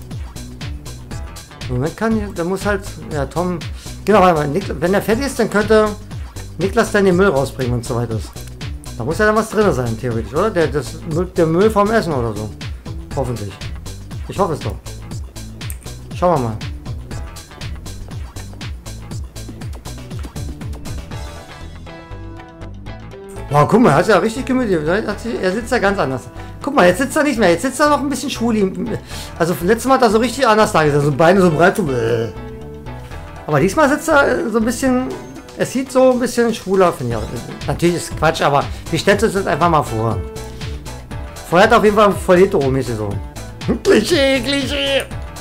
Moment kann ich, der muss halt, ja Tom, genau, warte mal, Niklas, wenn er fertig ist, dann könnte Niklas dann den Müll rausbringen und so weiter. Da muss ja dann was drin sein, theoretisch, oder? Der, das, der Müll vom Essen oder so. Hoffentlich. Ich hoffe es doch. Schauen wir mal. Wow, guck mal, er hat ja richtig gemütlich. Er sitzt ja ganz anders. Guck mal, jetzt sitzt er nicht mehr. Jetzt sitzt er noch ein bisschen schwuli. Also letztes Mal hat er so richtig anders da gesessen. So Beine so breit. So aber diesmal sitzt er so ein bisschen. Es sieht so ein bisschen schwuler, finde ich auch. Natürlich ist Quatsch, aber wir stellen uns jetzt einfach mal vor. Vorher hat er auf jeden Fall voll hetero-mäßig so. Klischee, Klischee.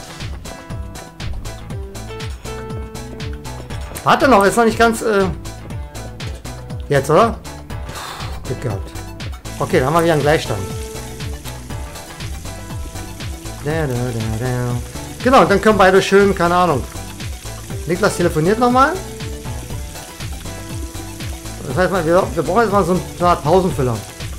Warte noch, ist noch nicht ganz. Äh jetzt, oder? Glück gehabt. Okay, dann haben wir wieder einen Gleichstand. Genau, dann können beide schön, keine Ahnung. Niklas telefoniert nochmal. Das heißt mal, wir, wir brauchen jetzt mal so eine Art Pausenfüller.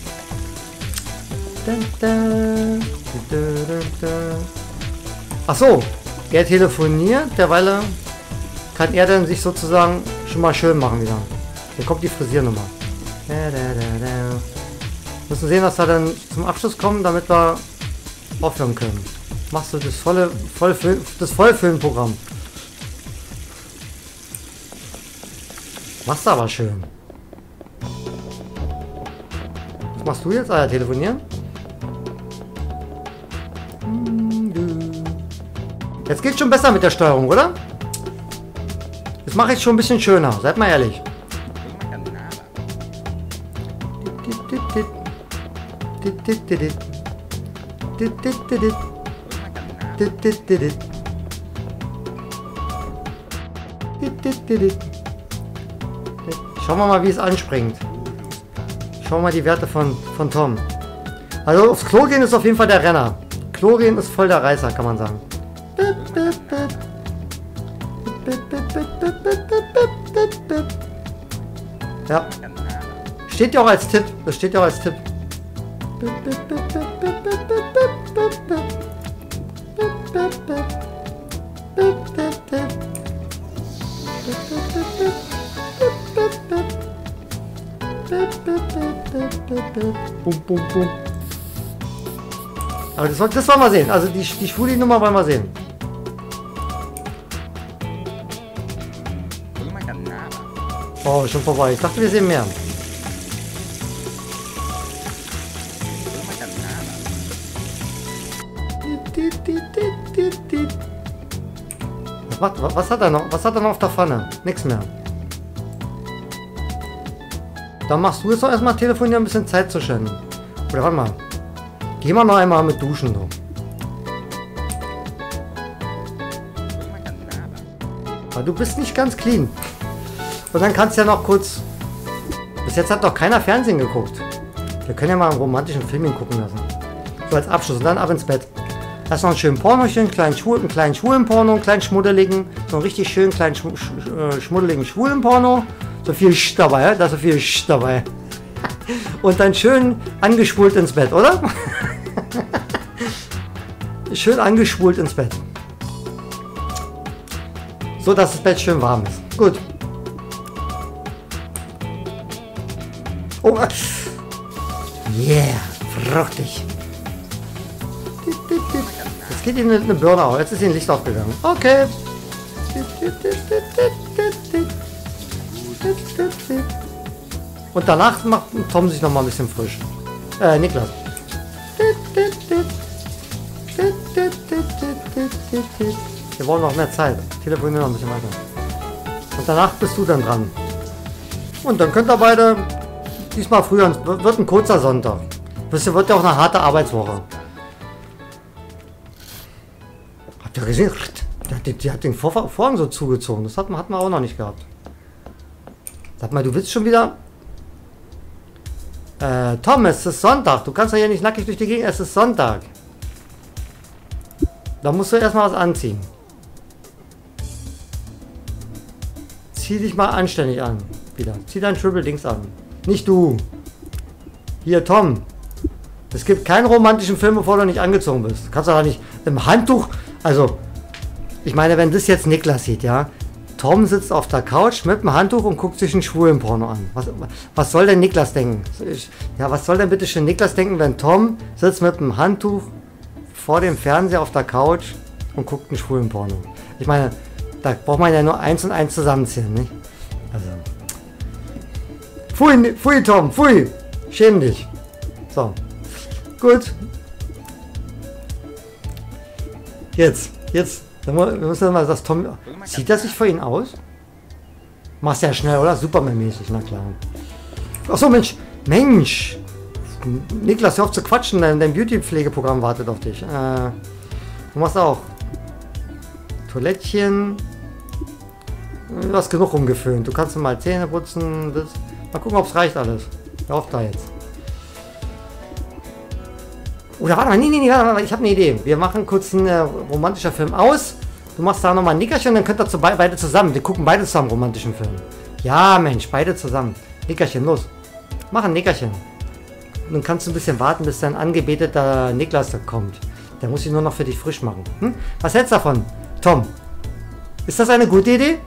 Ach so, er telefoniert, derweil kann er dann sich sozusagen schon mal schön machen wieder. Hier kommt die Frisiernummer. Müssen sehen, dass wir dann zum Abschluss kommen, damit wir aufhören können. Machst du das volle, voll, das Vollfilmprogramm. Machst du aber schön. Was machst du jetzt? Ah ja, telefonieren. Jetzt geht's schon besser mit der Steuerung, oder? Das mache ich schon ein bisschen schöner, seid mal ehrlich. Schauen wir mal, wie es anspringt. Schauen wir mal die Werte von, von Tom. Also aufs Klo gehen ist auf jeden Fall der Renner. Klo gehen ist voll der Reißer, kann man sagen. Ja. Steht ja auch als Tipp. Das steht ja auch als Tipp. Bum, bum, bum. Aber das, das wollen wir sehen. Also die, die Schwuli-Nummer wollen wir sehen. Oh, schon vorbei. Ich dachte, wir sehen mehr. Was, macht, was hat er noch? Was hat er noch auf der Pfanne? Nix mehr. Dann machst du jetzt noch erstmal telefonieren, ein bisschen Zeit zu schänden. Oder warte mal. Geh mal noch einmal mit duschen. So. Aber du bist nicht ganz clean. Und dann kannst du ja noch kurz... Bis jetzt hat noch keiner Fernsehen geguckt. Wir können ja mal einen romantischen Film gucken lassen. So als Abschluss. Und dann ab ins Bett. Erst noch einen schönen Pornochen, einen kleinen, Schwul, einen kleinen schwulen Porno, einen kleinen schmuddeligen, so einen richtig schönen kleinen sch sch äh, schmuddeligen schwulen Porno. So viel Sch dabei, da ist so viel Sch dabei. Und dann schön angeschwult ins Bett, oder? Schön angeschwult ins Bett. So, dass das Bett schön warm ist. Gut. Oh, yeah, fruchtig. Jetzt geht Ihnen eine Birne auf. Jetzt ist Ihnen Licht aufgegangen. Okay. Und danach macht Tom sich noch mal ein bisschen frisch. Äh, Niklas. Wir wollen noch mehr Zeit. Telefonieren noch ein bisschen weiter. Und danach bist du dann dran. Und dann könnt ihr beide diesmal früher, wird ein kurzer Sonntag. Das wird ja auch eine harte Arbeitswoche. Habt ihr gesehen? Die hat, die hat den Vor Vorhang so zugezogen. Das hat man, hat man auch noch nicht gehabt. Sag mal, du willst schon wieder... Äh, Tom, es ist Sonntag. Du kannst ja hier nicht nackig durch die Gegend. Es ist Sonntag. Da musst du erstmal was anziehen. Zieh dich mal anständig an. Wieder. Zieh dein Triple-Dings an. Nicht du. Hier, Tom. Es gibt keinen romantischen Film, bevor du nicht angezogen bist. Kannst du aber nicht im Handtuch... Also, ich meine, wenn das jetzt Niklas sieht, ja. Tom sitzt auf der Couch mit dem Handtuch und guckt sich einen schwulen Porno an. Was, was soll denn Niklas denken? Ja, was soll denn bitte schön Niklas denken, wenn Tom sitzt mit dem Handtuch vor dem Fernseher auf der Couch und guckt einen schwulen Porno? Ich meine, da braucht man ja nur eins und eins zusammenzählen, nicht? Also. Pfui, pfui, Tom, pfui! Schäm dich. So. Gut. Jetzt, jetzt. Wir müssen mal das Tom. Sieht er sich für ihn aus? Machst ja schnell, oder? Superman-mäßig, na klar. Achso, Mensch. Mensch. Niklas, hör auf zu quatschen. Dein, dein Beauty-Pflegeprogramm wartet auf dich. Äh, du machst auch Toilettchen. Du hast genug rumgeföhnt. Du kannst mal Zähne putzen. Das. Mal gucken, ob es reicht alles. Hör auf da jetzt. Oder warte mal, nee, nee, nee, warte mal, ich habe eine Idee. Wir machen kurz einen äh, romantischer Film aus. Du machst da nochmal ein Nickerchen, dann könnt ihr zu be beide zusammen. Wir gucken beide zusammen romantischen Film. Ja, Mensch, beide zusammen. Nickerchen, los. Mach ein Nickerchen. Dann kannst du ein bisschen warten, bis dein angebeteter Niklas da kommt. Der muss sich nur noch für dich frisch machen. Hm? Was hältst du davon, Tom? Ist das eine gute Idee?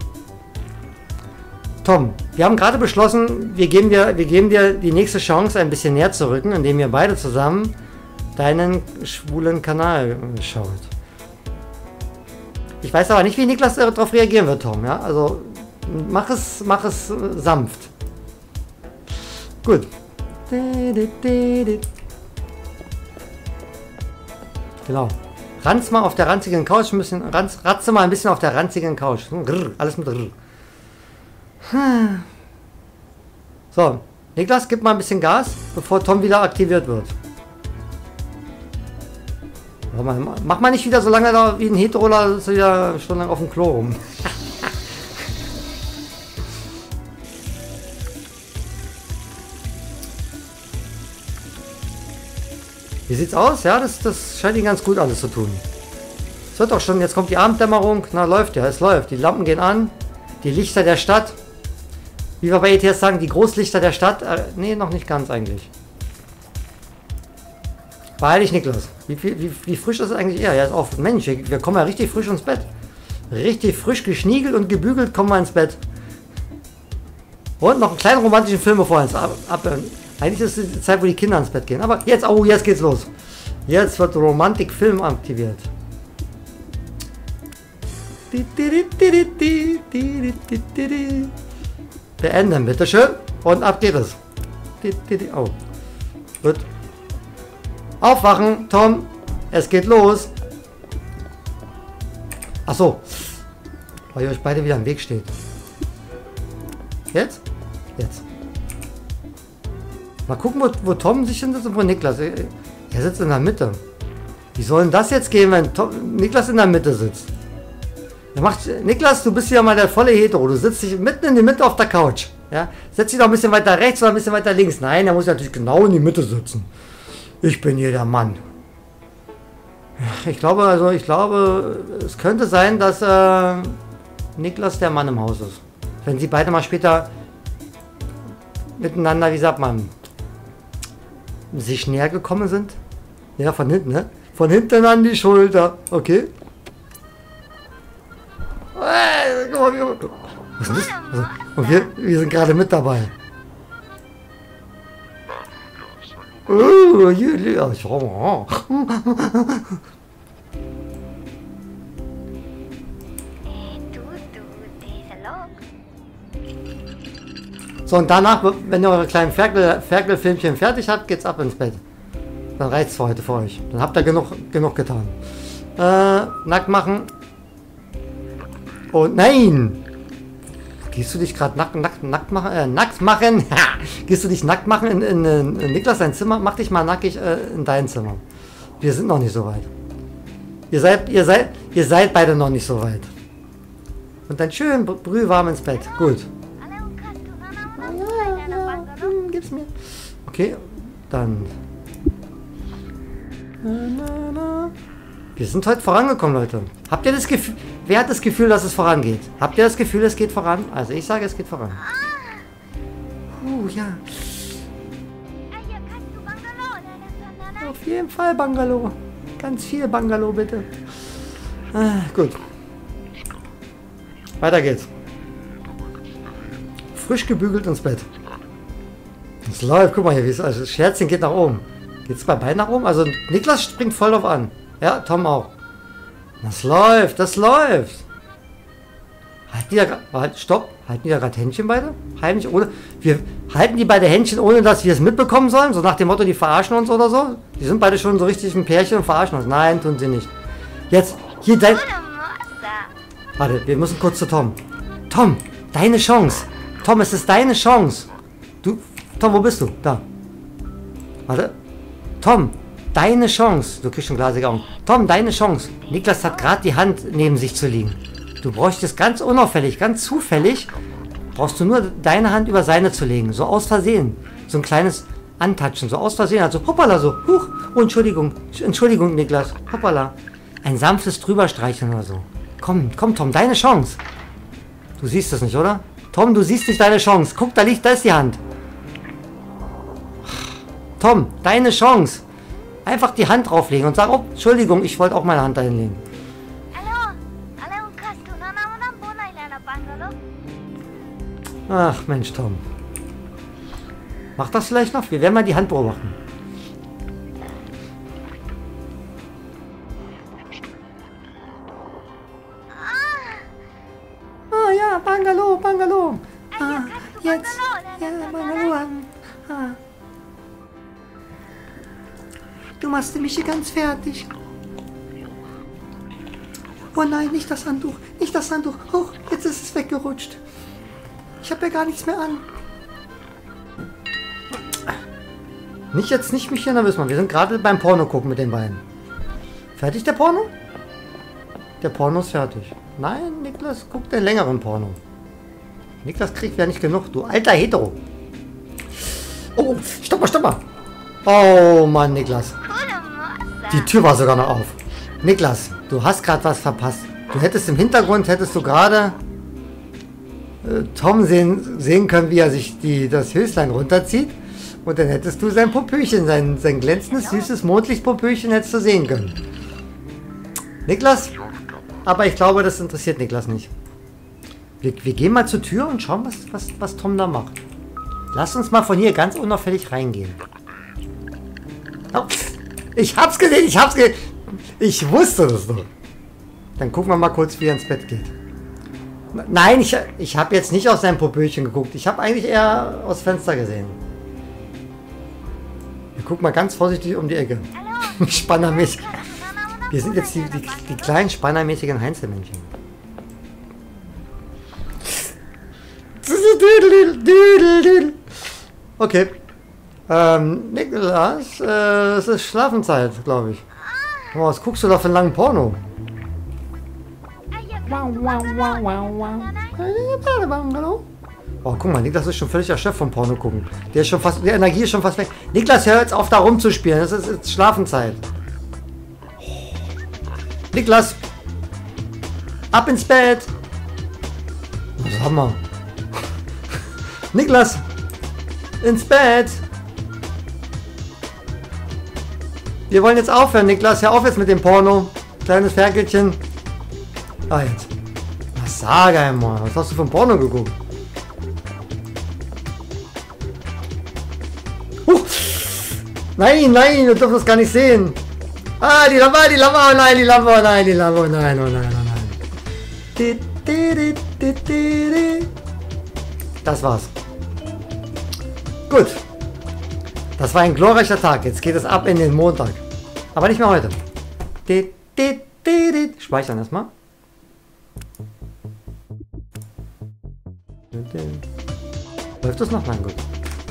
Tom, wir haben gerade beschlossen, wir geben, dir, wir geben dir die nächste Chance, ein bisschen näher zu rücken, indem wir beide zusammen deinen schwulen Kanal schaut. Ich weiß aber nicht, wie Niklas darauf reagieren wird, Tom. Ja? Also mach es, mach es sanft. Gut. Genau. Ranz mal auf der ranzigen Couch, ein bisschen, ranz, ratze mal ein bisschen auf der ranzigen Couch. Grrr, alles mit Grrr. So, Niklas, gib mal ein bisschen Gas, bevor Tom wieder aktiviert wird. Mach mal nicht wieder so lange da wie ein Heteroler, sitzt du wieder stundenlang auf dem Klo rum. Wie sieht's aus? Ja, das, das scheint ihn ganz gut alles zu tun. Es wird doch schon, jetzt kommt die Abenddämmerung. Na, läuft ja, es läuft. Die Lampen gehen an. Die Lichter der Stadt. Wie wir bei E T S sagen, die Großlichter der Stadt. Äh, nee, noch nicht ganz eigentlich. Beeil dich, Niklas. Wie, wie, wie frisch ist es eigentlich er? Ja, ist auch. Mensch, wir kommen ja richtig frisch ins Bett. Richtig frisch geschniegelt und gebügelt kommen wir ins Bett. Und noch einen kleinen romantischen Film, bevor wir uns ab, ab, eigentlich ist es die Zeit, wo die Kinder ins Bett gehen. Aber jetzt, oh, jetzt geht's los. Jetzt wird Romantik-Film aktiviert. Beenden, bitteschön. Und ab geht es. Oh. Gut. Aufwachen, Tom. Es geht los. Ach so. weil ihr euch beide wieder im Weg steht. Jetzt? Jetzt. Mal gucken, wo, wo Tom sich hinsetzt und wo Niklas. Er sitzt in der Mitte. Wie soll denn das jetzt gehen, wenn Tom, Niklas in der Mitte sitzt? Er macht, Niklas, du bist ja mal der volle Hetero. Du sitzt dich mitten in die Mitte auf der Couch. Ja? Setz dich doch ein bisschen weiter rechts oder ein bisschen weiter links. Nein, er muss natürlich genau in die Mitte sitzen. Ich bin hier der Mann. Ich glaube, also ich glaube, es könnte sein, dass äh, Niklas der Mann im Haus ist. Wenn sie beide mal später miteinander, wie sagt man, sich näher gekommen sind. Ja, von hinten, ne? Von hinten an die Schulter. Okay. Was ist das? Also, und wir, wir sind gerade mit dabei. Oh, ja, schau mal. So, und danach, wenn ihr eure kleinen Ferkel, Ferkelfilmchen fertig habt, geht's ab ins Bett. Dann reicht's für heute für euch. Dann habt ihr genug, genug getan. Äh, nackt machen. Oh nein! Gehst du dich gerade nackt, nackt, nackt machen? Äh, nackt machen? Gehst du dich nackt machen in, in, in, in Niklas sein Zimmer? Mach dich mal nackig äh, in dein Zimmer. Wir sind noch nicht so weit. Ihr seid, ihr seid, ihr seid beide noch nicht so weit. Und dann schön brühwarm ins Bett. Gut. Gib's mir. Okay, dann. Wir sind heute vorangekommen, Leute. Habt ihr das Gefühl? Wer hat das Gefühl, dass es vorangeht? Habt ihr das Gefühl, es geht voran? Also ich sage, es geht voran. Uh, ja. Auf jeden Fall Bungalow. Ganz viel Bungalow, bitte. Ah, gut. Weiter geht's. Frisch gebügelt ins Bett. Es läuft, guck mal hier, wie es also das Scherzchen geht nach oben. Geht's bei beiden nach oben? Also Niklas springt voll drauf an. Ja, Tom auch. Das läuft, das läuft. Halten die da halt, stopp, halten die da gerade Händchen beide? Heimlich ohne. Wir halten die beide Händchen, ohne dass wir es mitbekommen sollen? So nach dem Motto, die verarschen uns oder so? Die sind beide schon so richtig ein Pärchen und verarschen uns. Nein, tun sie nicht. Jetzt, hier dein. Warte, wir müssen kurz zu Tom. Tom, deine Chance. Tom, es ist deine Chance. Du. Tom, wo bist du? Da. Warte. Tom, deine Chance. Du kriegst schon glasige Augen. Tom, deine Chance. Niklas hat gerade die Hand neben sich zu liegen. Du bräuchtest ganz unauffällig, ganz zufällig, brauchst du nur deine Hand über seine zu legen. So aus Versehen. So ein kleines Antatschen. So aus Versehen. Also hoppala so. Huch. Oh, Entschuldigung. Entschuldigung, Niklas. Hoppala. Ein sanftes Drüberstreichen oder so. Komm, komm, Tom, deine Chance. Du siehst das nicht, oder? Tom, du siehst nicht deine Chance. Guck, da liegt, da ist die Hand. Tom, deine Chance. Einfach die Hand drauflegen und sagen, oh, Entschuldigung, ich wollte auch meine Hand dahin legen. Ach, Mensch, Tom. Mach das vielleicht noch? Wir werden mal die Hand beobachten. Ah, ja, Bungalow, Bungalow. Ah, jetzt. Ja, Bungalow. Ah. Du machst mich hier ganz fertig. Oh nein, nicht das Handtuch. Nicht das Handtuch. Hoch, jetzt ist es weggerutscht. Ich habe ja gar nichts mehr an. Nicht jetzt, nicht mich hier nervös machen. Wir sind gerade beim Porno gucken mit den beiden. Fertig der Porno? Der Porno ist fertig. Nein, Niklas guckt den längeren Porno. Niklas kriegt ja nicht genug, du alter Hetero. Oh, stopp mal, stopp mal. Oh Mann, Niklas. Die Tür war sogar noch auf. Niklas, du hast gerade was verpasst. Du hättest im Hintergrund, hättest du gerade äh, Tom sehen, sehen können, wie er sich die, das Höslein runterzieht. Und dann hättest du sein Popöchen, sein, sein glänzendes, süßes Mondlicht-Popöchen hättest du sehen können. Niklas? Aber ich glaube, das interessiert Niklas nicht. Wir, wir gehen mal zur Tür und schauen, was, was, was Tom da macht. Lass uns mal von hier ganz unauffällig reingehen. Oh, ich hab's gesehen, ich hab's gesehen. Ich wusste das doch. Dann gucken wir mal kurz, wie er ins Bett geht. Nein, ich, ich habe jetzt nicht aus seinem Popöchen geguckt. Ich habe eigentlich eher aus Fenster gesehen. Wir gucken mal ganz vorsichtig um die Ecke. Spannermäßig. Wir sind jetzt die, die, die kleinen spannermäßigen Heinzelmännchen. Okay. Ähm, Niklas, äh, es ist Schlafenszeit, glaube ich. Oh, was guckst du da für einen langen Porno? Oh, guck mal, Niklas ist schon völlig erschöpft vom Porno gucken. Der ist schon fast, die Energie ist schon fast weg. Niklas, hör jetzt auf, da rumzuspielen. Es ist, ist Schlafenszeit. Niklas, ab ins Bett. Was haben wir? Niklas, ins Bett. Wir wollen jetzt aufhören, Niklas. Hör auf jetzt mit dem Porno. Kleines Ferkelchen. Ah, jetzt. Was sag einmal? Was hast du für ein Porno geguckt? Huch. Nein, nein, du darfst das gar nicht sehen. Ah, die Lampe, die Lampe, oh nein, die Lampe, oh nein, die Lampe, oh nein, oh nein, oh nein. Das war's. Gut. Das war ein glorreicher Tag. Jetzt geht es ab in den Montag. Aber nicht mehr heute. Speichern erstmal. Läuft das noch? Nein, gut.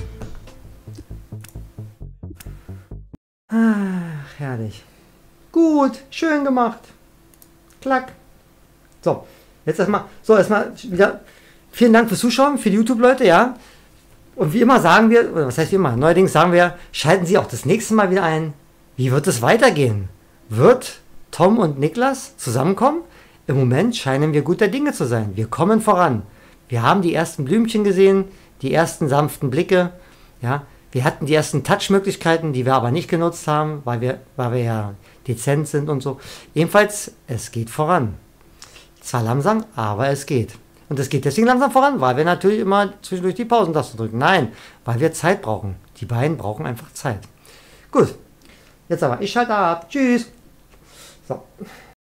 Ach, herrlich. Gut, schön gemacht. Klack. So, jetzt erstmal, so erstmal wieder vielen Dank fürs Zuschauen, für die YouTube-Leute, ja. Und wie immer sagen wir, oder was heißt wie immer, neuerdings sagen wir, schalten Sie auch das nächste Mal wieder ein. Wie wird es weitergehen? Wird Tom und Niklas zusammenkommen? Im Moment scheinen wir guter Dinge zu sein. Wir kommen voran. Wir haben die ersten Blümchen gesehen, die ersten sanften Blicke, ja. Wir hatten die ersten Touch-Möglichkeiten, die wir aber nicht genutzt haben, weil wir, weil wir ja dezent sind und so. Ebenfalls, es geht voran. Zwar langsam, aber es geht. Und es geht deswegen langsam voran, weil wir natürlich immer zwischendurch die Pausentaste drücken. Nein, weil wir Zeit brauchen. Die beiden brauchen einfach Zeit. Gut, jetzt aber, ich schalte ab. Tschüss. So.